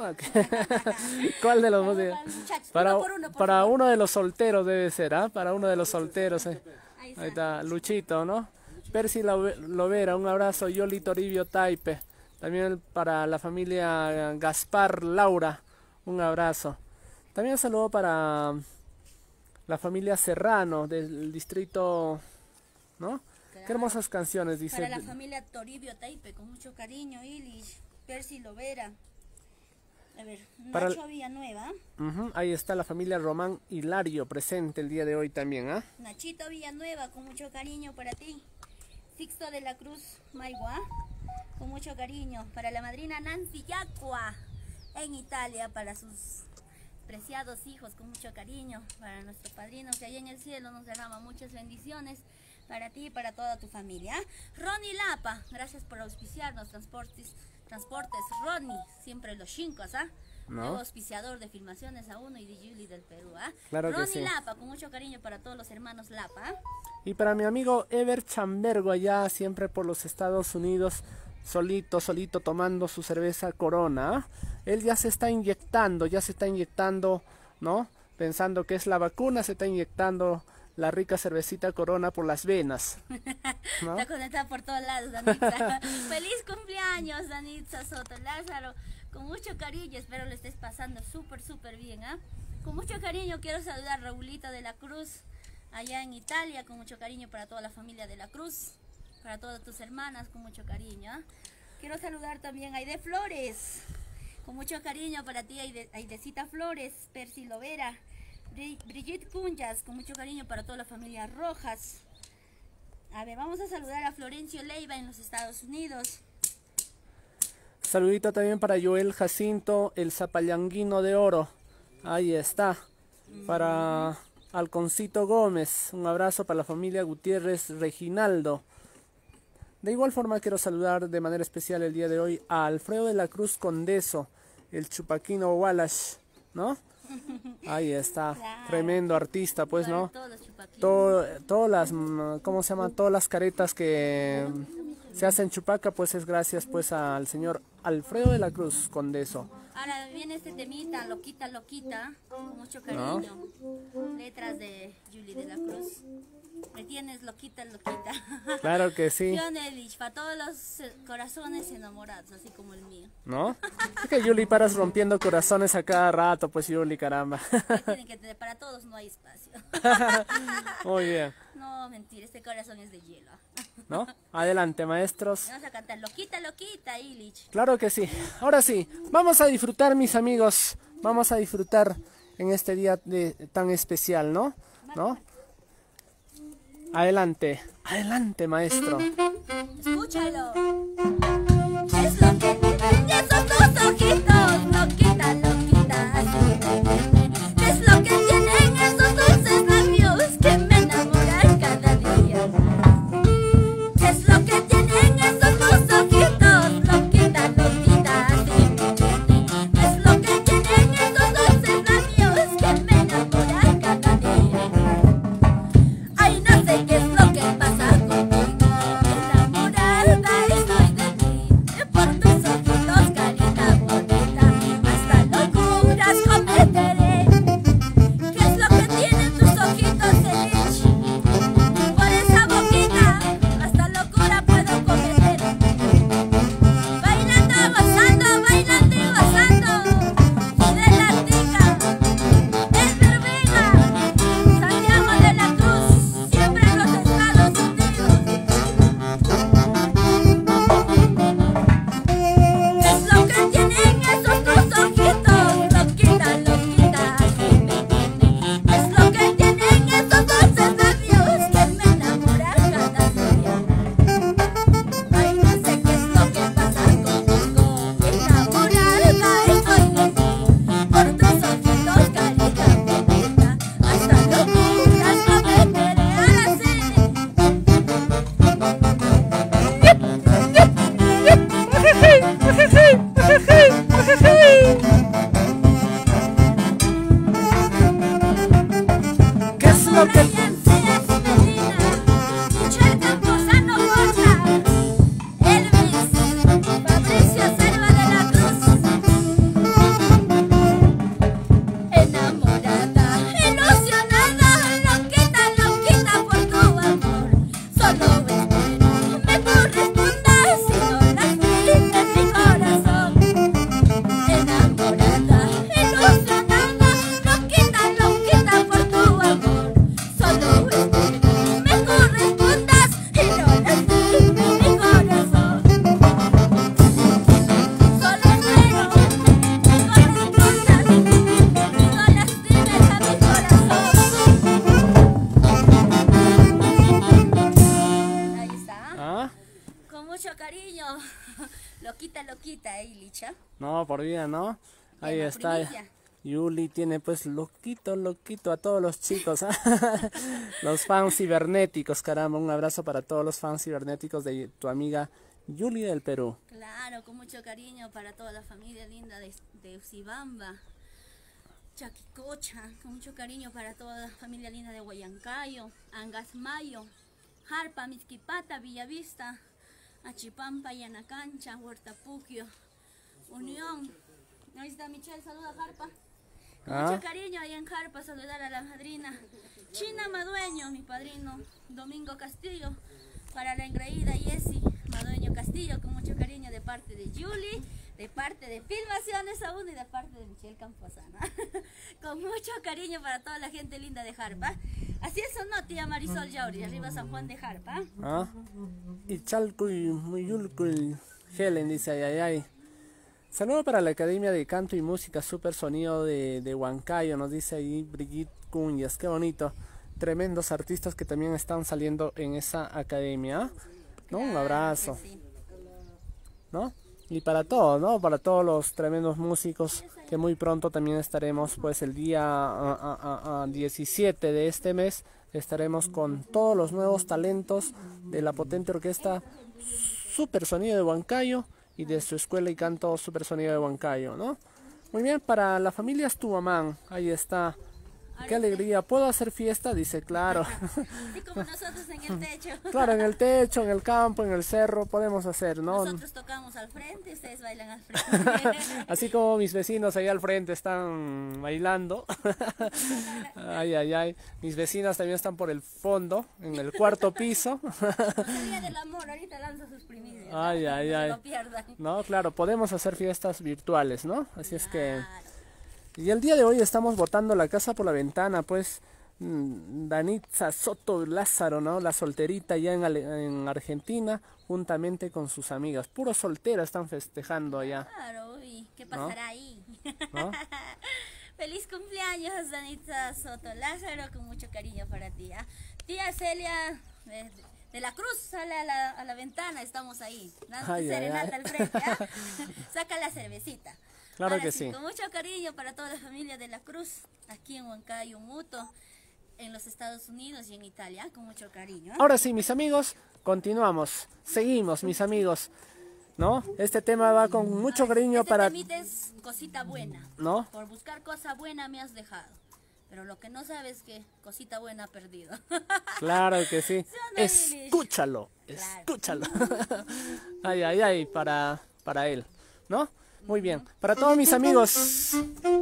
¿Cuál de los músicos? Muchachos, Para, uno por uno, por para favor. uno de los solteros debe ser, ¿ah? Para uno de los solteros, eh. Ahí está. Ahí está, Luchito, ¿no? Percy Love- Lovera, un abrazo. Yoli Toribio Taipe. También para la familia Gaspar Laura, un abrazo. También un saludo para la familia Serrano del distrito, ¿no? Qué hermosas canciones, dice. Para la familia Toribio Taipe, con mucho cariño, Ilich. Percy Lovera. A ver, Para Nacho Villanueva. Ujú, ahí está la familia Román Hilario presente el día de hoy también, ¿ah? Nachito Villanueva, con mucho cariño para ti. Sixto de la Cruz Maigua, con mucho cariño. Para la madrina Nancy Yacua, en Italia, para sus preciados hijos, con mucho cariño. Para nuestro padrino que allá en el cielo nos derrama muchas bendiciones. Para ti y para toda tu familia. Ronnie Lapa, gracias por auspiciarnos, transportes, transportes Ronnie, siempre los chincos, ¿ah? ¿No? Nuevo auspiciador de Filmaciones a uno y de Julie del Perú, ¿ah? Claro que Ronnie sí. Lapa, con mucho cariño para todos los hermanos Lapa, ¿ah? Y para mi amigo Ever Chambergo allá siempre por los Estados Unidos, solito, solito tomando su cerveza Corona. ¿Ah? Él ya se está inyectando, ya se está inyectando, ¿no? Pensando que es la vacuna, se está inyectando la rica cervecita Corona por las venas, ¿no? Está conectada por todos lados, Danitza. Feliz cumpleaños, Danitza Soto Lázaro. Con mucho cariño, espero lo estés pasando súper, súper bien, ¿ah? Con mucho cariño quiero saludar a Raulito de la Cruz, allá en Italia, con mucho cariño para toda la familia de la Cruz, para todas tus hermanas, con mucho cariño, ¿ah? Quiero saludar también a Aide Flores, con mucho cariño para ti, Aide, Aidecita Flores, Percy Lovera, Bri- Brigitte Cunjas, con mucho cariño para toda la familia Rojas. A ver, vamos a saludar a Florencio Leiva en los Estados Unidos. Saludito también para Joel Jacinto, el Zapallanguino de Oro. Ahí está. Para Alconcito Gómez, un abrazo para la familia Gutiérrez Reginaldo. De igual forma quiero saludar de manera especial el día de hoy a Alfredo de la Cruz Condeso, el chupaquino Wallace, ¿no? Ahí está, Claro. tremendo artista, pues, Para ¿no? todos los chupaquinos. Todo, todas las, mm, ¿cómo se llama? Todas las caretas que mm, se hacen Chupaca, pues es gracias pues al señor Alfredo de la Cruz Condeso. Ahora viene este temita, Loquita, Loquita, con mucho cariño. Letras de Julie de la Cruz. Me tienes loquita, loquita. Claro que sí, Pionelich, para todos los eh, corazones enamorados, así como el mío. ¿no? Es que Yuli paras rompiendo corazones a cada rato, pues Yuli, caramba. Que tienen que tener, para todos no hay espacio. Muy bien, No, mentira, este corazón es de hielo. ¿no? Adelante, maestros. Vamos a cantar Loquita, Loquita, Illich. Claro que sí. Ahora sí, vamos a disfrutar, mis amigos. Vamos a disfrutar en este día de, tan especial, ¿no? ¿No? Adelante, adelante, maestro. Escúchalo. ¿Qué es lo que tienen esos dos ojitos? Loquita, loquita, así. ¿Qué es lo que tienen esos dulces labios que me enamoran cada día? ¿Qué es lo que tienen esos dos ojitos? Loquita, loquita, así. ¿Qué es lo que tienen esos dulces labios que me enamoran cada día? Ay, no sé qué es lo que pasa contigo, enamorada estoy de ti, por tus ojitos, carita bonita, hasta locuras cometeré. ¿Qué es lo que tienen tus ojitos, Elich? Por esa boquita, hasta locura puedo cometer. Bailando, gozando, bailando y gozando, Fidel Artica, El Verbena, Santiago de la Cruz, siempre en los Estados Unidos. ¿Qué es lo que tienen esos dos ojitos? Loquita, loquita, así me tiene. ¿Qué es lo que tienen esos dulces labios que me enamoran cada día? Ay, no sé qué es lo que pasa contigo, enamorada estoy de ti, por tus ojitos, carita bonita, hasta locuras cometeré. Ahora sí. ¿Qué es lo que... Brian Díaz Medina, Michelle Camposano Borja, Elvis, Fabricio Selva de la Cruz. Enamorada, ilusionada, loquita, loquita por tu amor. Solo espero me correspondas si no lastimes mi corazón. Enamorada, ilusionada, loquita, loquita por tu amor. Solo espero me correspondas y no lastimes mi corazón. Solo espero me correspondas y no lastimes a mi corazón. Ahí está. ¿Ah? Con mucho cariño. Loquita, loquita, ¿eh, Licha? No, por vida, ¿no? Ahí la está. primicia. Yuli tiene pues loquito, loquito a todos los chicos, ¿ah? Los fans cibernéticos, caramba. Un abrazo para todos los fans cibernéticos de tu amiga Yuli del Perú. Claro, con mucho cariño para toda la familia linda de, de Usibamba, Chaquicocha, con mucho cariño para toda la familia linda de Huayancayo, Angasmayo, Jarpa, Mizquipata, Villavista, Achipampa, Yanacancha, Huertapuquio, Unión. Ahí está Michelle, saluda a Jarpa. Con Ah. mucho cariño ahí en Jarpa, saludar a la madrina China Madueño, mi padrino Domingo Castillo, para la engreída Yesi Madueño Castillo, con mucho cariño de parte de Julie, de parte de Filmaciones aún y de parte de Michelle Camposana. Con mucho cariño para toda la gente linda de Jarpa. Así es o no, tía Marisol Yauri, arriba San Juan de Jarpa. ¿Ah? Y Chalcuy, Muyulcuy, Helen dice ay, ay, ay. Saludo para la Academia de Canto y Música Super Sonido de, de Huancayo, nos dice ahí Brigitte Cuñas, qué bonito. Tremendos artistas que también están saliendo en esa academia, ¿no? Un Claro abrazo, que sí. ¿no? y para todos, ¿no? Para todos los tremendos músicos que muy pronto también estaremos, pues el día a, a, a diecisiete de este mes estaremos con todos los nuevos talentos de la potente orquesta Super Sonido de Huancayo y de su escuela y canto Super Sonido de Huancayo, ¿no? Muy bien, para la familia Astubamán, ahí está. Qué alegría, ¿puedo hacer fiesta? Dice, claro. Así como nosotros en el techo. Claro, en el techo, en el campo, en el cerro, podemos hacer, ¿no? Nosotros tocamos al frente, ustedes bailan al frente. Así como mis vecinos ahí al frente están bailando. Ay, ay, ay. Mis vecinas también están por el fondo, en el cuarto piso. El día del amor, ahorita lanza sus primicias. Ay, ay, ay. No se lo pierdan. No, claro, podemos hacer fiestas virtuales, ¿no? Así es que... Y el día de hoy estamos botando la casa por la ventana, pues Danitza Soto Lázaro, ¿no? La solterita ya en, en Argentina, juntamente con sus amigas. Puro soltera están festejando allá. Claro, uy, ¿qué pasará ¿no? ahí? ¿No? Feliz cumpleaños, Danitza Soto Lázaro, con mucho cariño para ti. ¿eh? Tía Celia de, de la Cruz, sale a la, a la ventana, estamos ahí. Ay, serenata ay, ay. al frente, ¿eh? Saca la cervecita. Claro Ahora que sí, sí. Con mucho cariño para toda la familia de la Cruz, aquí en Huancayo, Muto, en los Estados Unidos y en Italia, con mucho cariño. ¿eh? Ahora sí, mis amigos, continuamos, seguimos, mis amigos, ¿no? Este tema va con mucho cariño este para... Este es cosita buena, ¿no? Por buscar cosa buena me has dejado, pero lo que no sabes es que cosita buena ha perdido. Claro que sí, escúchalo, claro. escúchalo. Ay, ay, ay, para, para él, ¿no? Muy bien, para todos mis amigos. Si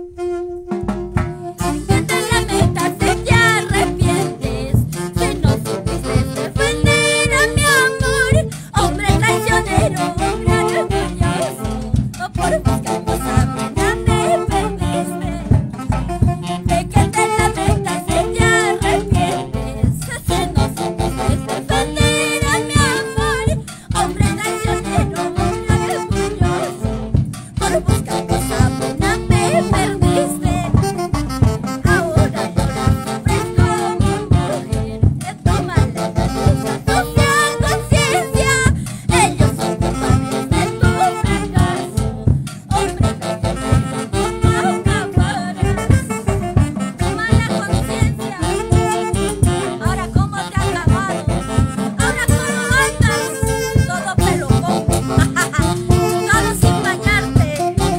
la meta se te arrepientes, si no supiste defender a mi amor, hombre traicionero, hombre orgulloso, o por buscar cosa buena me perdiste. De que de la meta se te arrepientes, si no supiste defender a mi amor, hombre traicionero, hombre orgulloso. Por buscar cosa buena me perdiste. Ahora lloras, sufres como mujer. Toma la cabeza, tu fiel conciencia. Ellos son culpables de tu fracaso. Hombre traicionero, no acabarás. Toma la conciencia. Ahora cómo te ha acabado. Ahora cómo andas. Todo pelocón. Todo sin bañarte.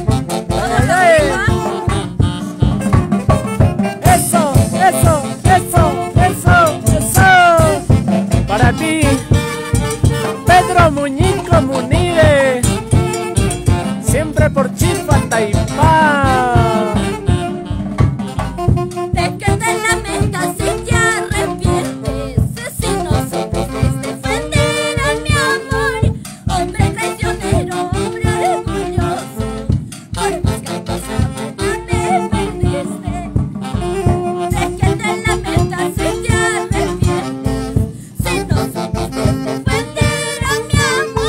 Eso, eso, eso, eso, eso. Para ti, Pedro Muñico Munire, siempre por Chifa Taipá. De que de la meta si te arrepientes, si no supiste defender a mi amor, hombre traicionero, hombre orgulloso, por buscar cosa buena me perdiste. De que de la meta si te arrepientes, si no supiste defender a mi amor,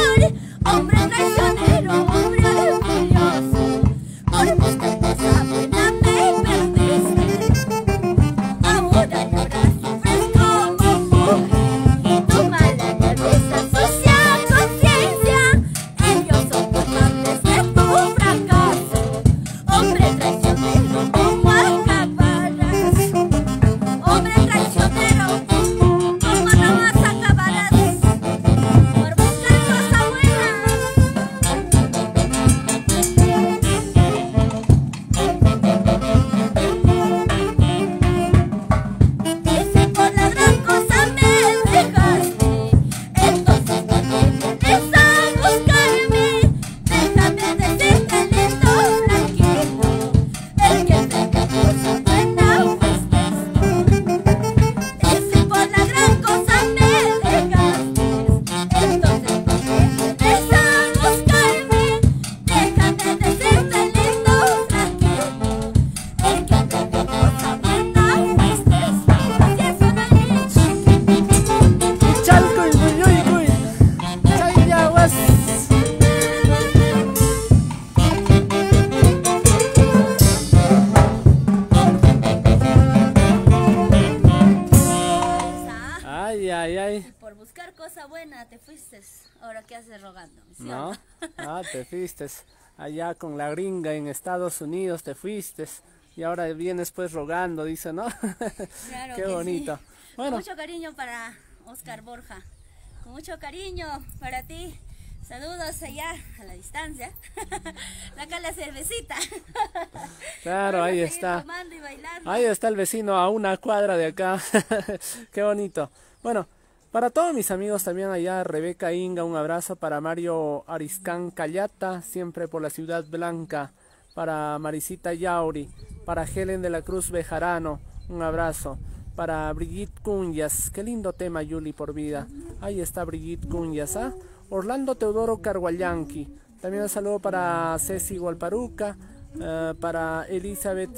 dar cosa buena, te fuiste. Ahora, ¿qué haces rogando? ¿Sí ¿No? o no? Ah, te fuiste. Allá con la gringa en Estados Unidos te fuiste. Y ahora vienes pues rogando, dice, ¿no? Claro Qué que bonito. sí. Bueno. Con mucho cariño para Oscar Borja. Con mucho cariño para ti. Saludos allá a la distancia. Acá la cervecita. Claro, Vamos a ahí seguir está. tomando y bailando. Ahí está el vecino a una cuadra de acá. Qué bonito. Bueno, para todos mis amigos también allá, Rebeca Inga, un abrazo. Para Mario Ariscán Callata, siempre por la Ciudad Blanca. Para Marisita Yauri. Para Helen de la Cruz Bejarano, un abrazo. Para Brigitte Cunyas, qué lindo tema, Yuli, por vida. Ahí está Brigitte Cunyas, ¿ah? Orlando Teodoro Carguayanqui. También un saludo para Ceci Gualparuca, uh, para Elizabeth,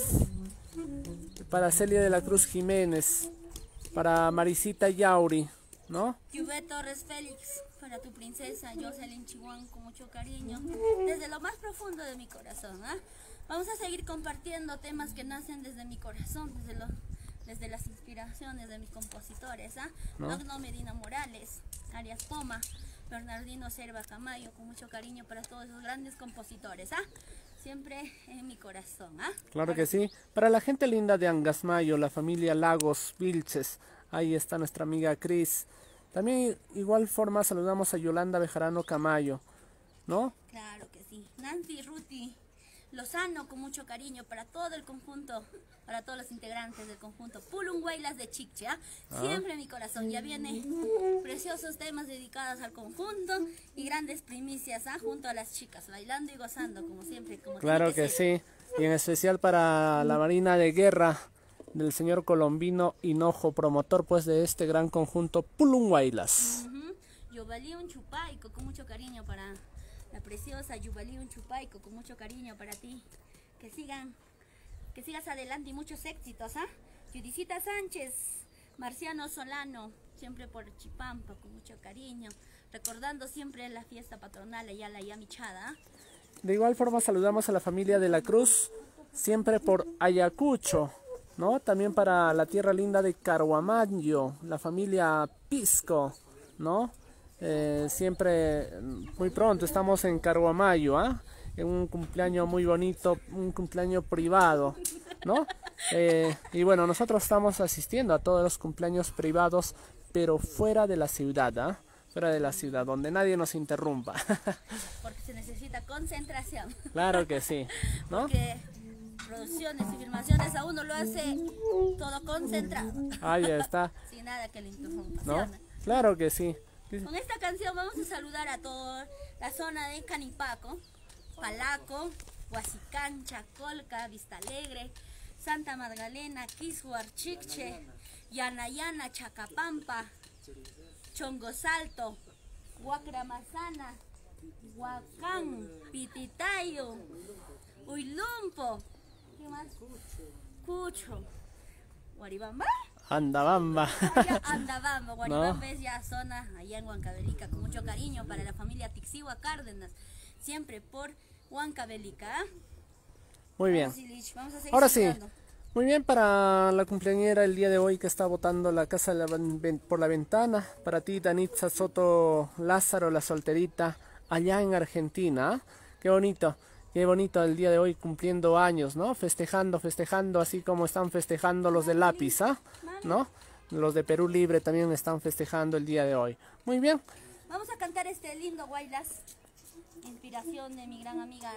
para Celia de la Cruz Jiménez, para Marisita Yauri, ¿no? Juve Torres Félix, para tu princesa Jocelyn Chihuán, con mucho cariño, desde lo más profundo de mi corazón. ¿eh? Vamos a seguir compartiendo temas que nacen desde mi corazón, desde, lo, desde las inspiraciones de mis compositores. ¿eh? ¿No? Magno Medina Morales, Arias Poma, Bernardino Serva Camayo, con mucho cariño para todos esos grandes compositores. ¿ah? Siempre en mi corazón. ¿ah? Claro que sí. Para la gente linda de Angasmayo, la familia Lagos Vilches, ahí está nuestra amiga Cris. También igual forma saludamos a Yolanda Bejarano Camayo, ¿no? Claro que sí. Nancy Ruti Lozano, con mucho cariño para todo el conjunto, para todos los integrantes del conjunto Pulunguaylas de Chiche, ¿ah? Siempre en mi corazón. Ya viene preciosos temas dedicados al conjunto y grandes primicias, ¿ah? Junto a las chicas, bailando y gozando, como siempre. Como Claro que, que sí. Y en especial para la Marina de Guerra del señor Colombino Hinojo, promotor pues de este gran conjunto Pulunguaylas. Uh-huh. Yovali un chupaico, con mucho cariño para la preciosa Yuvali un chupaico, con mucho cariño para ti. Que sigan, que sigas adelante y muchos éxitos, ¿ah? Judicita Sánchez, Marciano Solano, siempre por Chipampa, con mucho cariño, recordando siempre la fiesta patronal allá la Yamichada. De igual forma saludamos a la familia de la Cruz, siempre por Ayacucho, ¿no? También para la tierra linda de Carhuamayo, la familia Pisco, ¿no? Eh, siempre, muy pronto estamos en Carhuamayo, ¿ah? ¿eh? En un cumpleaños muy bonito, un cumpleaños privado, ¿no? Eh, y bueno, nosotros estamos asistiendo a todos los cumpleaños privados, pero fuera de la ciudad, ¿ah? ¿eh? Fuera de la ciudad, donde nadie nos interrumpa. Porque se necesita concentración. Claro que sí, ¿no? Porque producciones y filmaciones a uno lo hace todo concentrado. Ahí está. Sin nada que le interrumpa. ¿No? ¿Sí o no? Claro que sí. Con esta canción vamos a saludar a toda la zona de Canipaco, Palaco, Huasicán, Chacolca, Vista Alegre, Santa Magdalena, Quishuar, Chiche, Yanayana, Chacapampa, Chongosalto, Huacramazana, Huacán, Pititayo, Huilumpo, ¿qué más? Cucho, Guaribamba. Andabamba. Allá Andabamba, Guaribamba ¿No? es ya zona allá en Huancavelica, con mucho cariño para la familia Tixiwa Cárdenas, siempre por Huancavelica. Muy bien. Vamos, Ilich, vamos a seguir Ahora sí. saludando. Muy bien, para la cumpleañera el día de hoy que está botando la casa la ven- por la ventana. Para ti, Danitza Soto Lázaro, la solterita, allá en Argentina. Qué bonito. Qué bonito el día de hoy cumpliendo años, ¿no? Festejando, festejando, así como están festejando los de Lápiz, ¿ah? ¿No? Los de Perú Libre también están festejando el día de hoy. Muy bien. Vamos a cantar este lindo Guaylas, inspiración de mi gran amiga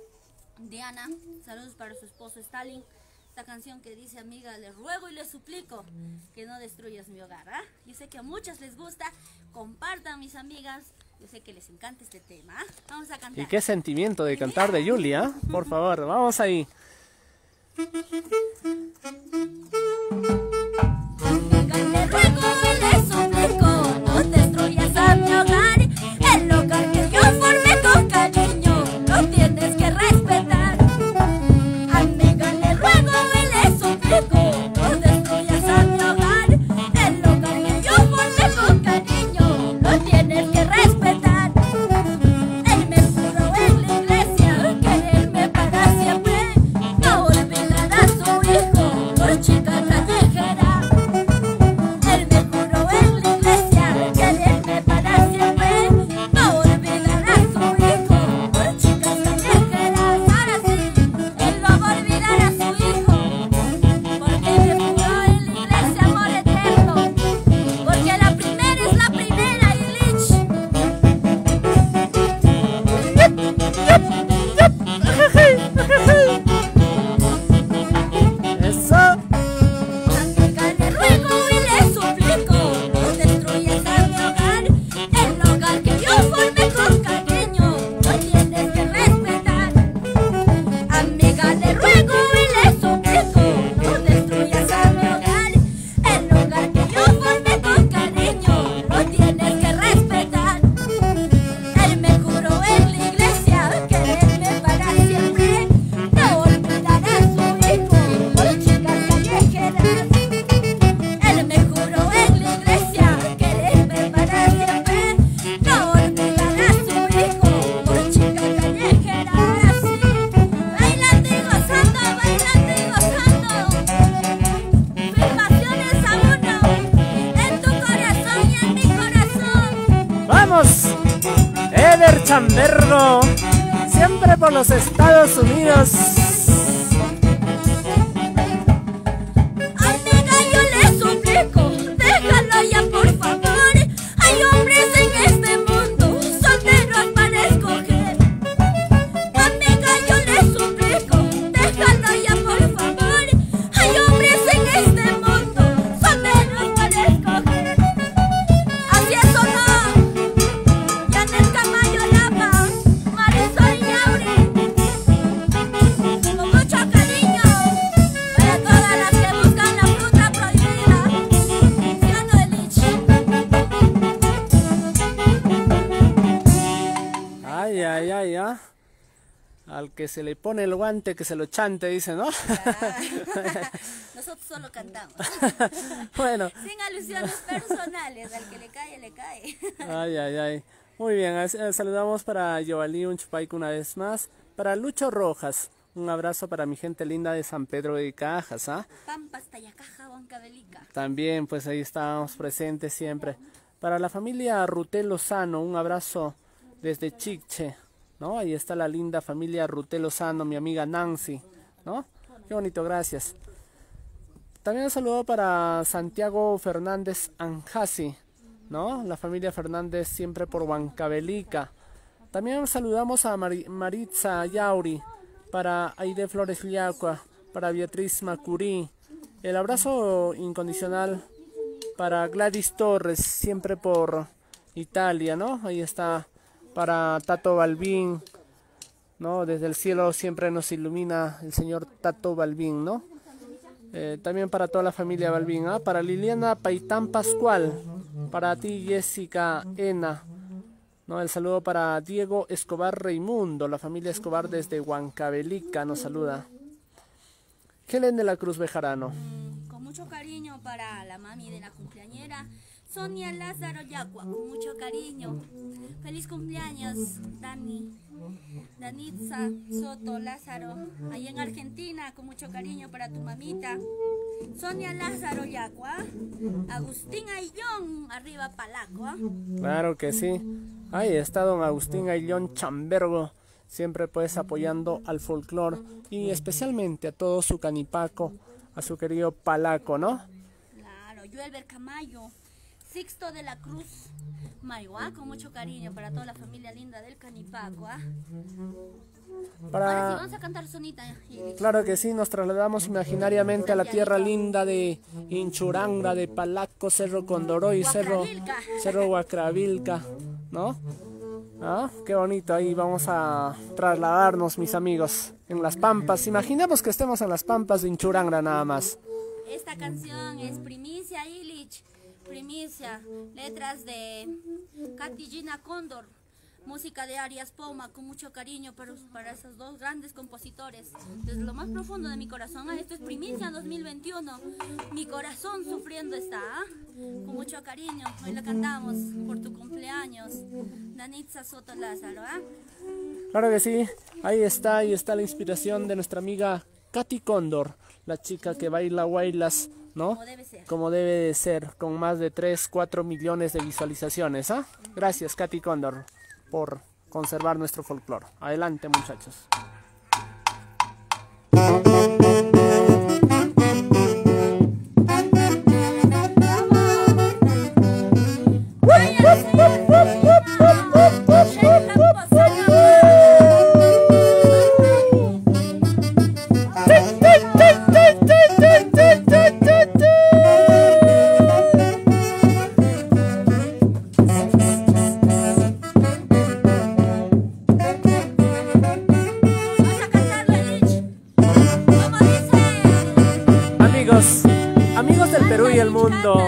Diana. Saludos para su esposo Stalin. Esta canción que dice: amiga, le ruego y le suplico que no destruyas mi hogar. ¿ah? Yo sé que a muchas les gusta. Compartan, mis amigas. Yo sé que les encanta este tema. ¿ah? Vamos a cantar. Y qué sentimiento de cantar de Julia, por favor, vamos ahí. Le ruego y le suplico, no destruyas a mi hogar. El hogar que yo formé con cariño, lo tienes que respetar. Amiga, le ruego y le suplico, no destruyas a mi hogar. El hogar que yo formé con cariño, lo tienes que respetar. Él me juró en la iglesia quererme para siempre, no olvidar a su hijo por chica callejera. Él me juró saludamos. Eder Chambergo, siempre por los Estados Unidos. Amiga, yo le suplico, déjalo ya por favor. Hay hombres en este mundo, solteros para escoger. Amiga, yo le suplico, déjalo ya por favor. Hay hombres en este mundo, solteros para escoger. Así es o no, Janet Camayo Lapa, Marisol Yauri. Con mucho cariño para todas las que buscan la fruta prohibida. Ciano Elich. Ay, ay, ay, ah. Al que se le pone el guante, que se lo chante, dice, ¿no? Nosotros solo cantamos. Bueno. Sin alusiones personales, al que le cae, le cae. Ay, ay, ay. Muy bien, eh, saludamos para Yovalí Unchupaico una vez más. Para Lucho Rojas, un abrazo para mi gente linda de San Pedro de Cajas, ¿ah? Pampas, Tayacaja, Huancavelica. También, pues ahí estábamos presentes siempre. Para la familia Rutel Lozano, un abrazo desde Chiche, ¿no? Ahí está la linda familia Rutel Lozano, mi amiga Nancy, ¿no? Qué bonito, gracias. También un saludo para Santiago Fernández Anjasi, ¿no? La familia Fernández siempre por Huancavelica. También saludamos a Mar Maritza Yauri, para Aide Flores Liacua, para Beatriz Macurí. El abrazo incondicional para Gladys Torres, siempre por Italia, ¿no? Ahí está. Para Tato Balbín, ¿no? Desde el cielo siempre nos ilumina el señor Tato Balbín, ¿no? Eh, también para toda la familia Balbín, ¿ah? Para Liliana Paitán Pascual, para ti Jessica Ena, ¿no? El saludo para Diego Escobar Raimundo, la familia Escobar desde Huancavelica nos saluda. Helen de la Cruz Bejarano. Mm, con mucho cariño para la mami de la cumpleañera, Sonia Lázaro Yacua, con mucho cariño. Feliz cumpleaños, Dani. Danitza Soto Lázaro, allá en Argentina, con mucho cariño para tu mamita. Sonia Lázaro Yacua. Agustín Ayllón, arriba Palaco. ¿eh? Claro que sí. Ahí está don Agustín Ayllón Chambergo, siempre pues apoyando al folclore y especialmente a todo su canipaco, a su querido Palaco, ¿no? Claro, Joelber Camayo. Sixto de la Cruz Mayua, con mucho cariño para toda la familia linda del Canipaco. ¿ah? Para... Ahora sí, vamos a cantar sonita. Claro que sí, nos trasladamos imaginariamente a la tierra linda de Inchuranga, de Palaco, Cerro Condoroy, Cerro, Cerro Huacravilca, ¿no? ¿Ah? Qué bonito, ahí vamos a trasladarnos, mis amigos, en las Pampas. Imaginemos que estemos en las Pampas de Inchuranga nada más. Esta canción es primicia, Illich. Primicia, letras de Katy Gina Cóndor, música de Arias Poma, con mucho cariño para, para esos dos grandes compositores. Desde lo más profundo de mi corazón, esto es Primicia dos mil veintiuno, mi corazón sufriendo está, ¿eh? Con mucho cariño, hoy la cantamos por tu cumpleaños, Danitza Soto Lázaro. ¿eh? Claro que sí, ahí está, ahí está la inspiración de nuestra amiga Katy Cóndor, la chica que baila guaylas, ¿no? Como debe ser. Como debe de ser, con más de tres, cuatro millones de visualizaciones, ¿ah? ¿eh? Gracias, Katy Cóndor, por conservar nuestro folclore. Adelante, muchachos. Amigos del Perú y el mundo.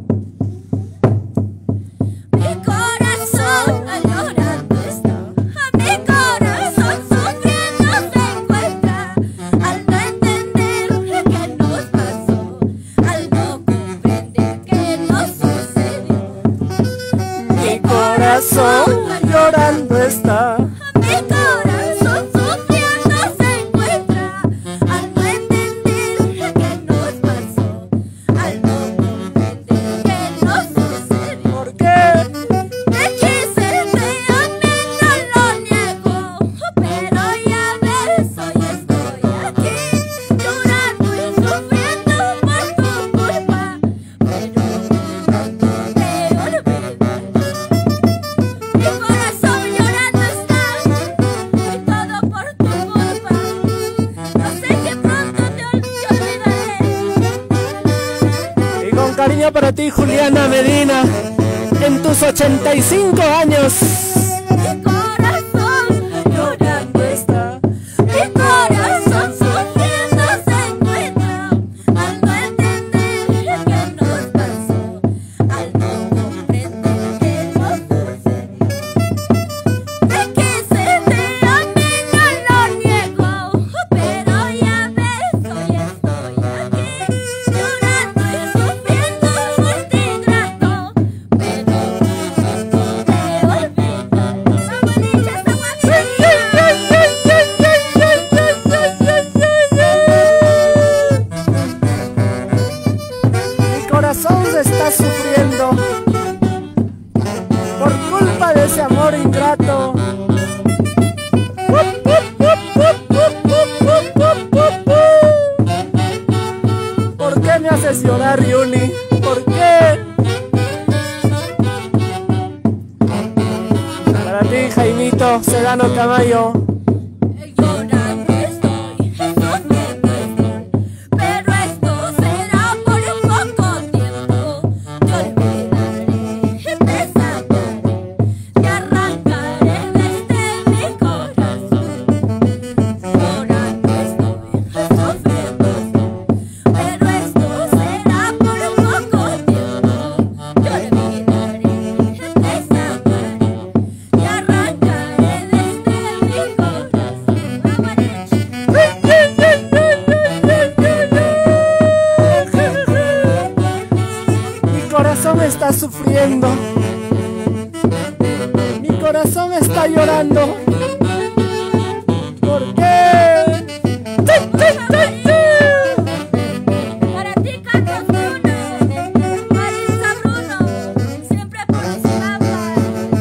Mi corazón llorando está, mi corazón sufriendo se encuentra, al no entender qué nos pasó, al no comprender qué nos sucedió. Mi corazón llorando está. ¿Por qué? Te quise bonito para ti, Juliana Medina, en tus ochenta y cinco años. Mi corazón llorando está, mi corazón sufriendo se encuentra, al no entender qué nos pasó, al no comprender que no sucedió. De que se te a mí no lo niego, pero ya ves, hoy estoy aquí, llorando y sufriendo por ti ingrato, pero no te olvidaré. Vamos, niña, estamos aquí. Mi corazón se está sufriendo por culpa de ese amor ingrato. ¿Por qué me haces llorar, Yuli? ¿Por qué? Para ti, Jaimito Sedano Camayo. Llorando estoy, sufriendo estoy, pero esto será por un poco tiempo. Te olvidaré, te sacaré, te arrancaré desde mi corazón. Llorando estoy, sufriendo estoy, pero esto será por un poco tiempo. Te olvidaré, te sacaré, te arrancaré desde mi corazón. Mi corazón está sufriendo. Mi corazón está llorando. ¿Por qué? Para ti, Carlos Bruno, Marisa Bruno, siempre por mis papas.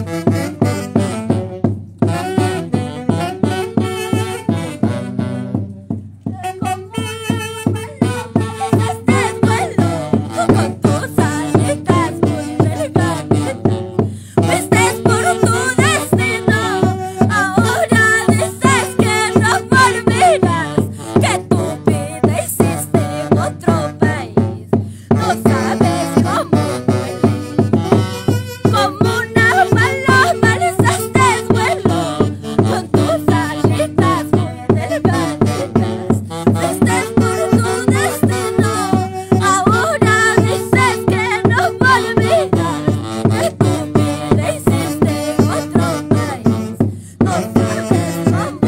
Este duelo con tus aletas muy delgaditas, fuiste por tu destino. Ahora dices que no volverás, que tu vida hiciste en otro país. No sabes cómo duele, como una paloma alzaste vuelo con tus alitas muy delgaditas. Fuiste por tu destino. Ahora dices que no volverás, que tu vida hiciste en otro país. No sabes cómo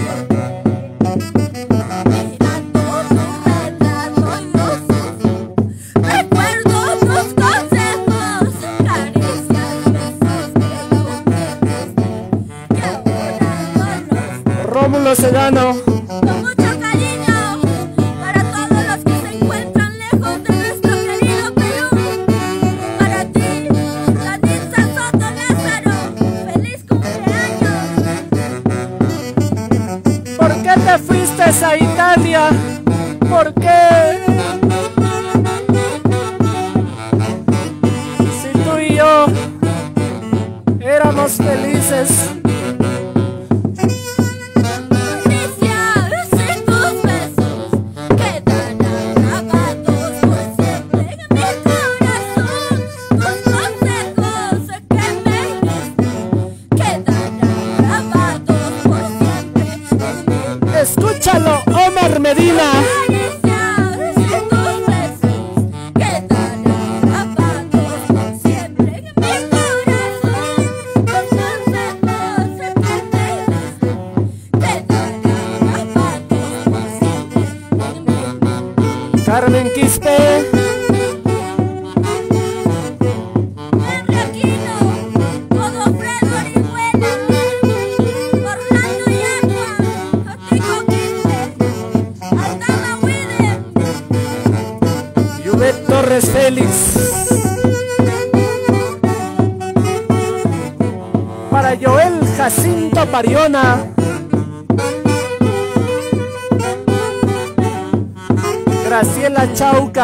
duele. Mirando tu retrato yo sufro. Recuerdo tus consejos, caricias, besos que tú me diste, que ahora no los Rómulo Sedano. con mucho cariño para todos los que se encuentran lejos de nuestro querido Perú. Para ti, Danitza Soto Lázaro, feliz cumpleaños. ¿Por qué te fuiste a Italia? ¿Por qué? Si tú y yo éramos felices. Caricias y tus besos quedarán grabados por siempre en mi corazón. Tus consejos que me diste quedarán grabados por siempre en mi Escúchalo, Omar Medina. Caricias y tus besos quedarán grabados por siempre en mi corazón. Tus consejos que me diste quedarán grabados por siempre en mi Carmen Quispe. Henry Aquino, Godofredo Orihuela, Orlando Yagua, Otico Quispe, Aldana William, Yubet Torres Félix. Para Joel Jacinto Pariona. Graciela Chauca.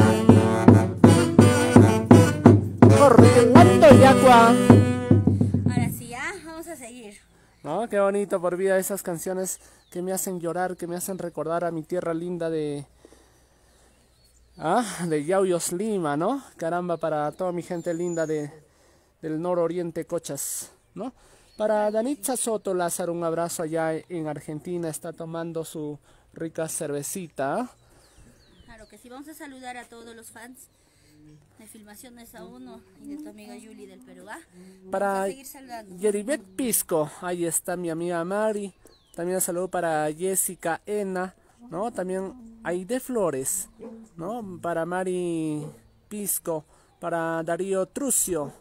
Orlando Yagua. Ahora sí, ya, vamos a seguir. No, qué bonito por vida esas canciones que me hacen llorar, que me hacen recordar a mi tierra linda de Ah, de Yauyos Lima, ¿no? Caramba, para toda mi gente linda de, del nororiente Cochas, ¿no? Para Danitza Soto Lázaro, un abrazo allá en Argentina, está tomando su rica cervecita. Claro que sí, vamos a saludar a todos los fans de Filmaciones a uno y de tu amiga Julie del Perú, ¿ah? Para Vamos a seguir saludando. Yeribet Pisco, ahí está mi amiga Mari. También un saludo para Jessica Ena, ¿no? También Aide Flores, ¿no? Para Mari Pisco, para Darío Trucio,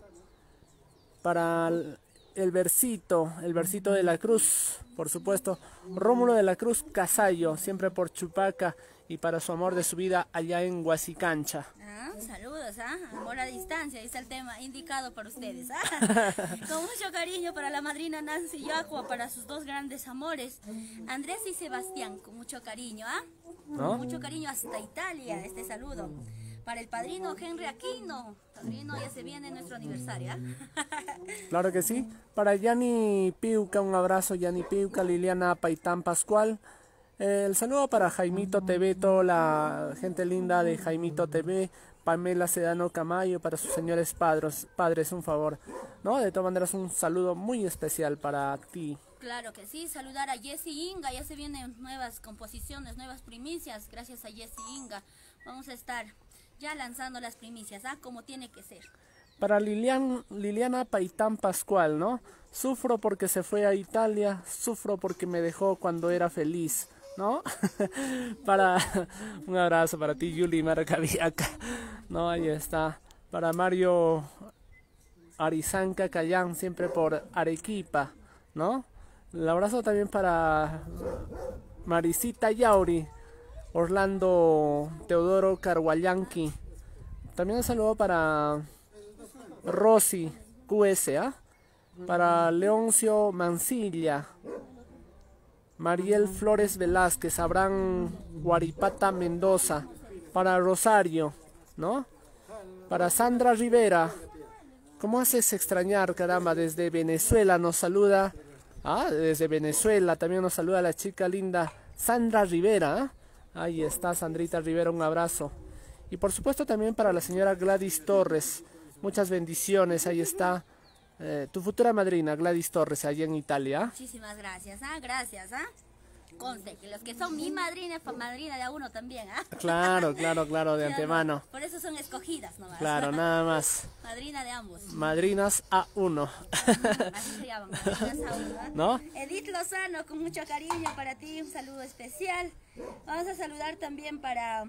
para el versito, el versito de la Cruz, por supuesto, Rómulo de la Cruz Casallo, siempre por Chupaca, y para su amor de su vida allá en Huasicancha. Ah, saludos, ¿ah? Amor a distancia, ahí está el tema indicado para ustedes, ¿ah? Con mucho cariño para la madrina Nancy Yacua, para sus dos grandes amores, Andrés y Sebastián, con mucho cariño, ¿ah? ¿No? Con mucho cariño hasta Italia, este saludo. Para el padrino Henry Aquino, padrino, ya se viene nuestro aniversario, ¿ah? Claro que sí. Para Yani Piuca, un abrazo, Yani Piuca, Liliana Paitán Pascual. Eh, el saludo para Jaimito T V, toda la gente linda de Jaimito T V, Pamela Sedano Camayo, para sus señores padres, padres, un favor, ¿no? De todas maneras, un saludo muy especial para ti. Claro que sí, saludar a Jessy Inga, ya se vienen nuevas composiciones, nuevas primicias, gracias a Jessy Inga. Vamos a estar ya lanzando las primicias, ¿ah? Como tiene que ser. Para Lilian, Liliana Paitán Pascual, ¿no? Sufro porque se fue a Italia, sufro porque me dejó cuando era feliz, ¿no? Para un abrazo para ti, Yuli Marcaviaca, ¿no? Ahí está. Para Mario Arizanca Cayán, siempre por Arequipa, ¿no? El abrazo también para Marisita Yauri, Orlando Teodoro Carguayanqui. También un saludo para Rosy Q S, ¿ah? Para Leoncio Mancilla, Mariel Flores Velázquez, Abraham Guaripata Mendoza, para Rosario, ¿no? Para Sandra Rivera, ¿cómo haces extrañar, caramba? Desde Venezuela nos saluda, ah, desde Venezuela también nos saluda la chica linda Sandra Rivera, ¿eh? Ahí está Sandrita Rivera, un abrazo. Y por supuesto también para la señora Gladys Torres, muchas bendiciones, ahí está. Eh, tu futura madrina, Gladys Torres, allá en Italia. Muchísimas gracias, ¿ah? Gracias, ¿ah? Conste que los que son mi madrina, pa madrina de a uno también, ¿ah? Claro, claro, claro, de Sí, antemano. por eso son escogidas nomás. Claro, nada más. Madrina de ambos. Madrinas A uno. Así se llaman, madrinas a uno, ¿ah? ¿No? Edith Lozano, con mucho cariño para ti, un saludo especial. Vamos a saludar también para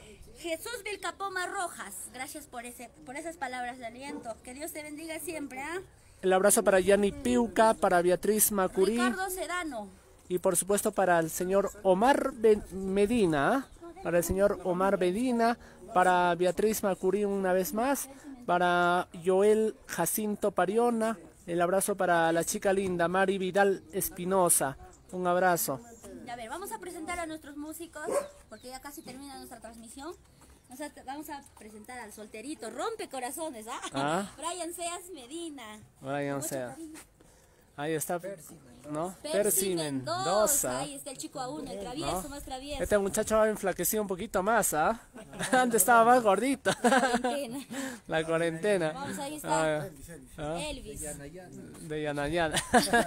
Jesús Vilcapoma Rojas. Gracias por ese, por esas palabras de aliento. Que Dios te bendiga siempre, ¿ah? El abrazo para Yani Piuca, para Beatriz Macurí. Ricardo Sedano. Y por supuesto para el señor Omar Ben- Medina, ¿eh? Para el señor Omar Medina, para Beatriz Macurí una vez más, para Joel Jacinto Pariona, el abrazo para la chica linda Mari Vidal Espinosa, un abrazo. A ver, vamos a presentar a nuestros músicos, porque ya casi termina nuestra transmisión. Vamos a, vamos a presentar al solterito, rompe corazones, ¿ah? Ah. Brian Seas Medina. Brian Mucho Sea. cariño. Ahí está, ¿no? Percy Percy Mendoza. Mendoza. Ahí está el chico a uno, el travieso, ¿No? más travieso. Este muchacho ha enflaquecido un poquito más, ¿ah? Antes estaba más gordito. Cuarentena. La cuarentena. Vamos, ahí está. Ah, ah, Elvis. de Yanayana.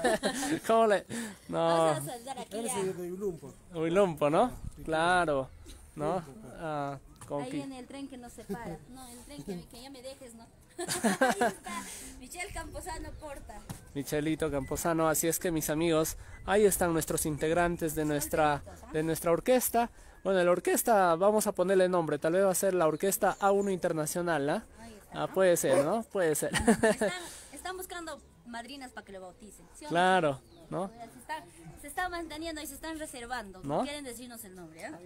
¿Cómo le...? No. Vamos a saludar aquí a... Huilumpo, ¿no? Claro, ¿no? Ah, con Ahí qui- viene el tren que nos separa. No, el tren que, que ya me dejes, ¿no? Ahí está. Michelle Camposano Porta. Michelito Camposano, así es que mis amigos, ahí están nuestros integrantes de nuestra, de nuestra orquesta. Bueno, la orquesta, vamos a ponerle nombre, tal vez va a ser la Orquesta A uno Internacional, ¿ah? Ahí está, Ah, ¿no? puede ser, ¿no? Puede ser. Están, están buscando madrinas para que lo bauticen. ¿Sí o no? Claro, ¿no? Se está, se está manteniendo y se están reservando. ¿No? Quieren decirnos el nombre, ¿eh?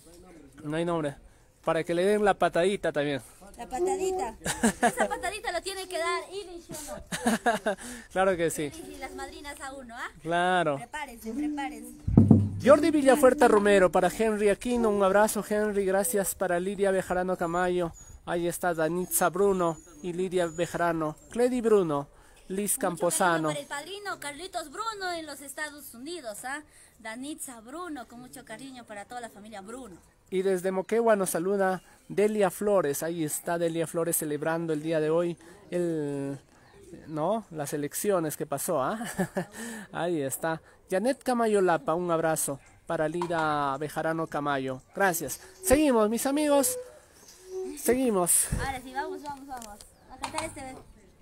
No hay nombre. Para que le den la patadita también. La patadita. Esa patadita la tiene que dar Ilish, ¿o no? Claro que sí. Ilish y las madrinas a uno, ¿ah? Claro. Prepárense, prepárense. Jordi Villafuerte Romero, para Henry Aquino, un abrazo Henry, gracias para Lidia Bejarano Camayo, ahí está Danitza Bruno y Lidia Bejarano, Cledi Bruno, Liz Mucho Camposano, cariño para el padrino Carlitos Bruno en los Estados Unidos, ¿ah? Danitza Bruno, con mucho cariño para toda la familia Bruno. y desde Moquegua nos saluda Delia Flores, ahí está Delia Flores celebrando el día de hoy el, ¿no? Las elecciones que pasó, ¿ah? Ahí está. Janet Camayo Lapa, un abrazo para Lida Bejarano Camayo. Gracias. Seguimos, mis amigos. Seguimos. Ahora sí, vamos, vamos, vamos. A cantar este.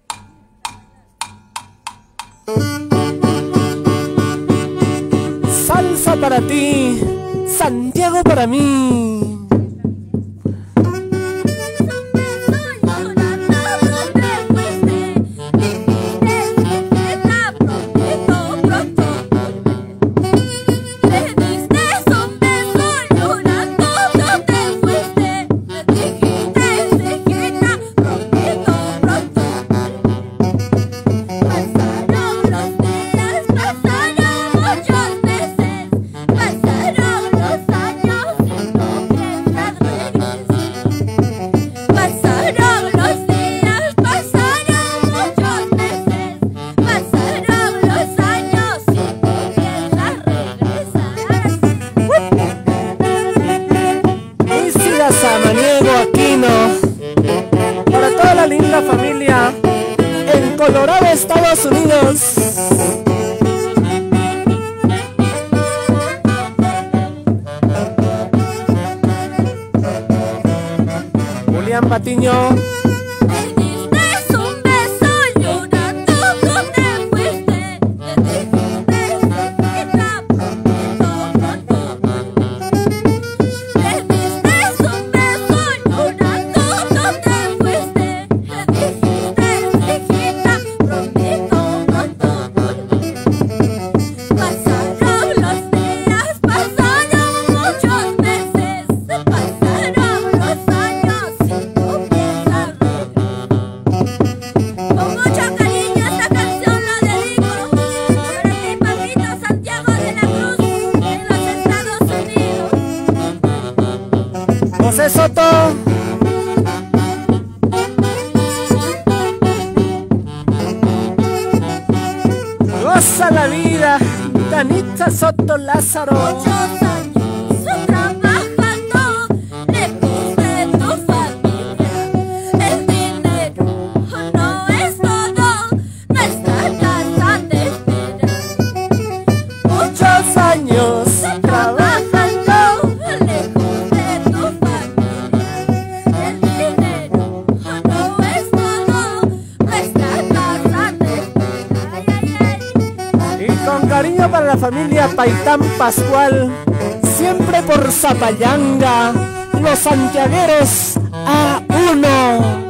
Salsa para ti, Santiago para mí. Samaniego Aquino, para toda la linda familia en Colorado, Estados Unidos. Julián Patiño. José Soto. Goza la vida, Danita Soto Lázaro. Cariño para la familia Paitán Pascual, siempre por Zapayanga, los santiagueros a uno.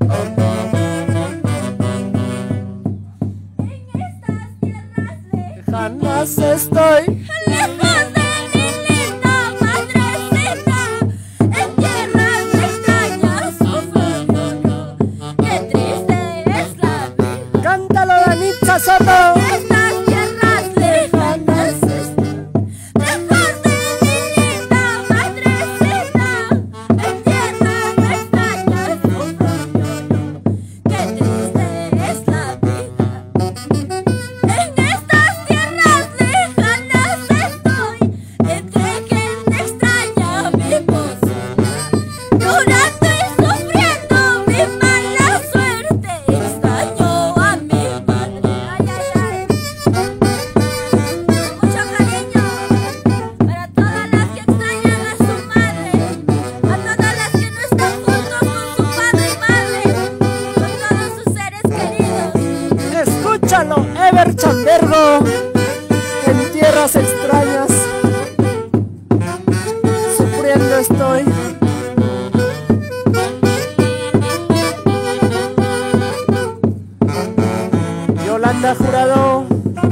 En estas tierras lejanas estoy. Lejos de mi linda madrecita, en tierras extrañas sufro yo. Qué triste es la vida. Cántalo, Danita Soto. Ever Chambergo, en tierras extrañas, sufriendo estoy. Yolanda Jurado.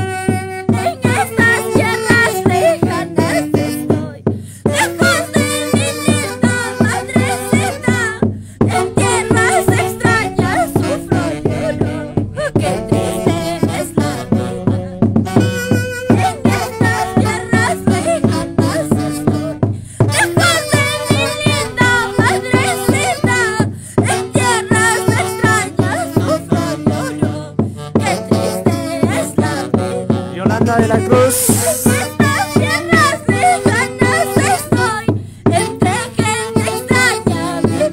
De la Cruz. En estas tierras lejanas estoy, entre gente extraña mi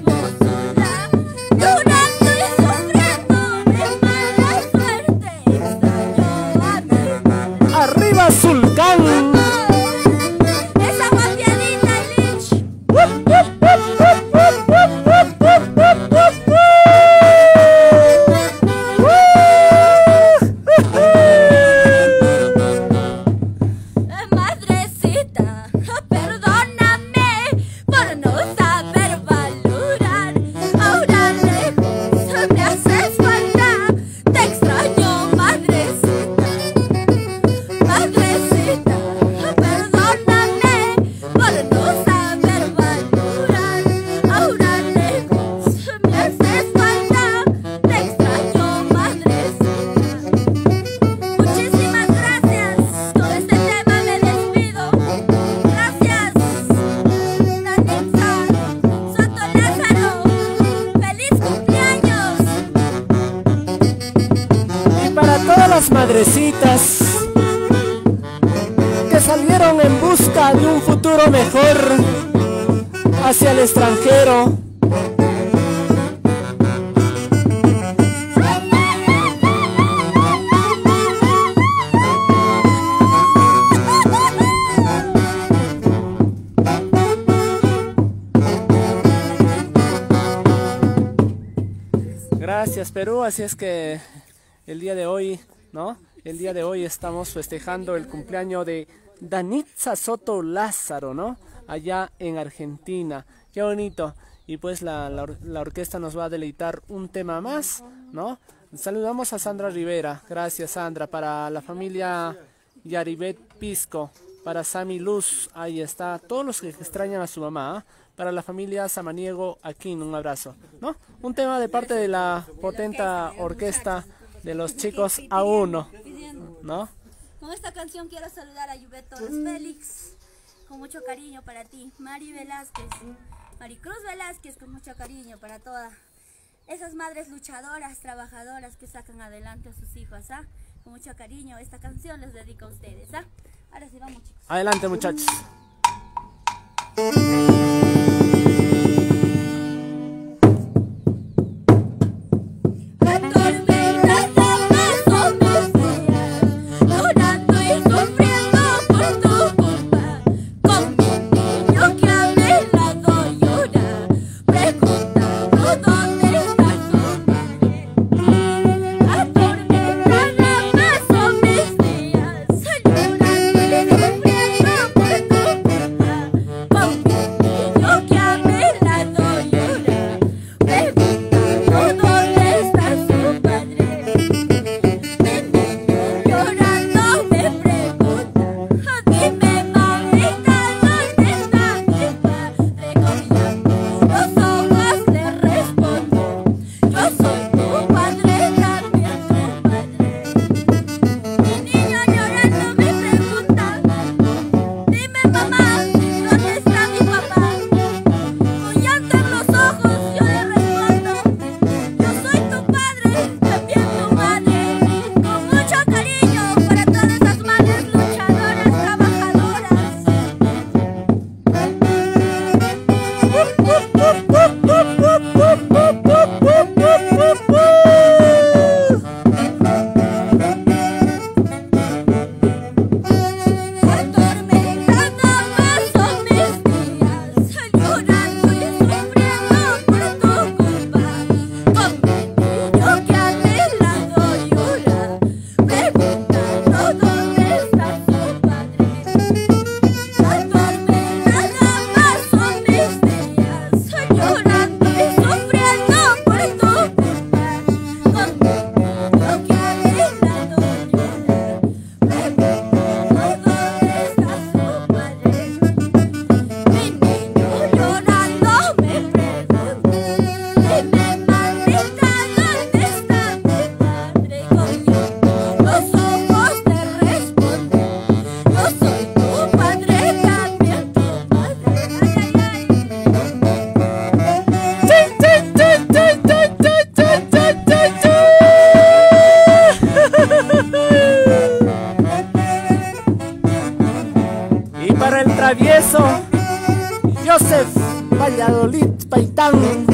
las madrecitas que salieron en busca de un futuro mejor hacia el extranjero. Gracias, Perú. Así es que el día de hoy, ¿no? El día de hoy estamos festejando el cumpleaños de Danitza Soto Lázaro, ¿no? Allá en Argentina. Qué bonito. Y pues la, la, or la orquesta nos va a deleitar un tema más, ¿no? Saludamos a Sandra Rivera. Gracias, Sandra. Para la familia Yaribet Pisco. Para Sami Luz. Ahí está. Todos los que extrañan a su mamá, ¿eh? Para la familia Samaniego Aquín, un abrazo, ¿no? Un tema de parte de la potente orquesta de los chicos A uno, ¿no? Con esta canción quiero saludar a Yubet Torres Félix, con mucho cariño para ti. Mari Velázquez, Maricruz Velázquez, con mucho cariño para todas esas madres luchadoras, trabajadoras que sacan adelante a sus hijos, ¿ah? Con mucho cariño, esta canción les dedico a ustedes, ¿ah? Ahora sí, vamos, chicos. Adelante, muchachos. Travieso Joseph Valladolid Paitán.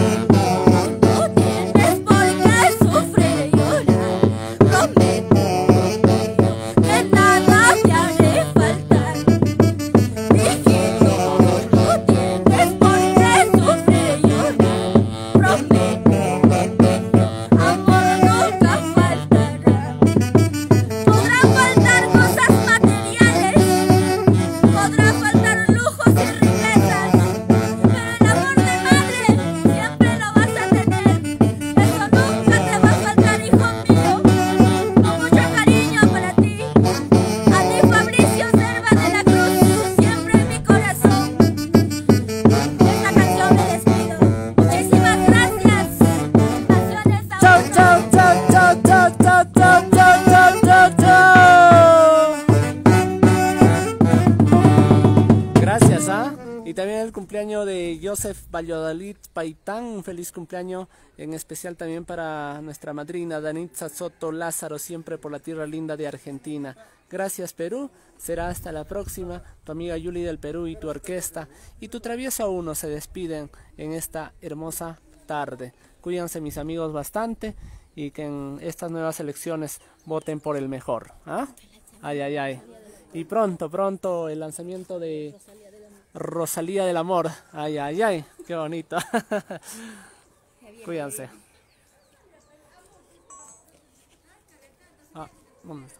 Podrá faltar lujos y riquezas, pero el amor de madre siempre cumpleaños de Joseph Valladolid Paitán, un feliz cumpleaños en especial también para nuestra madrina Danitza Soto Lázaro, siempre por la tierra linda de Argentina. Gracias Perú, será hasta la próxima, tu amiga Yuli del Perú y tu orquesta y tu travieso uno se despiden en esta hermosa tarde. Cuídense mis amigos bastante y que en estas nuevas elecciones voten por el mejor. ¿Ah? Ay, ay, ay. Y pronto, pronto el lanzamiento de Rosalía del Amor. Ay, ay, ay. Qué bonito. Cuídense. Ah, ¿dónde está?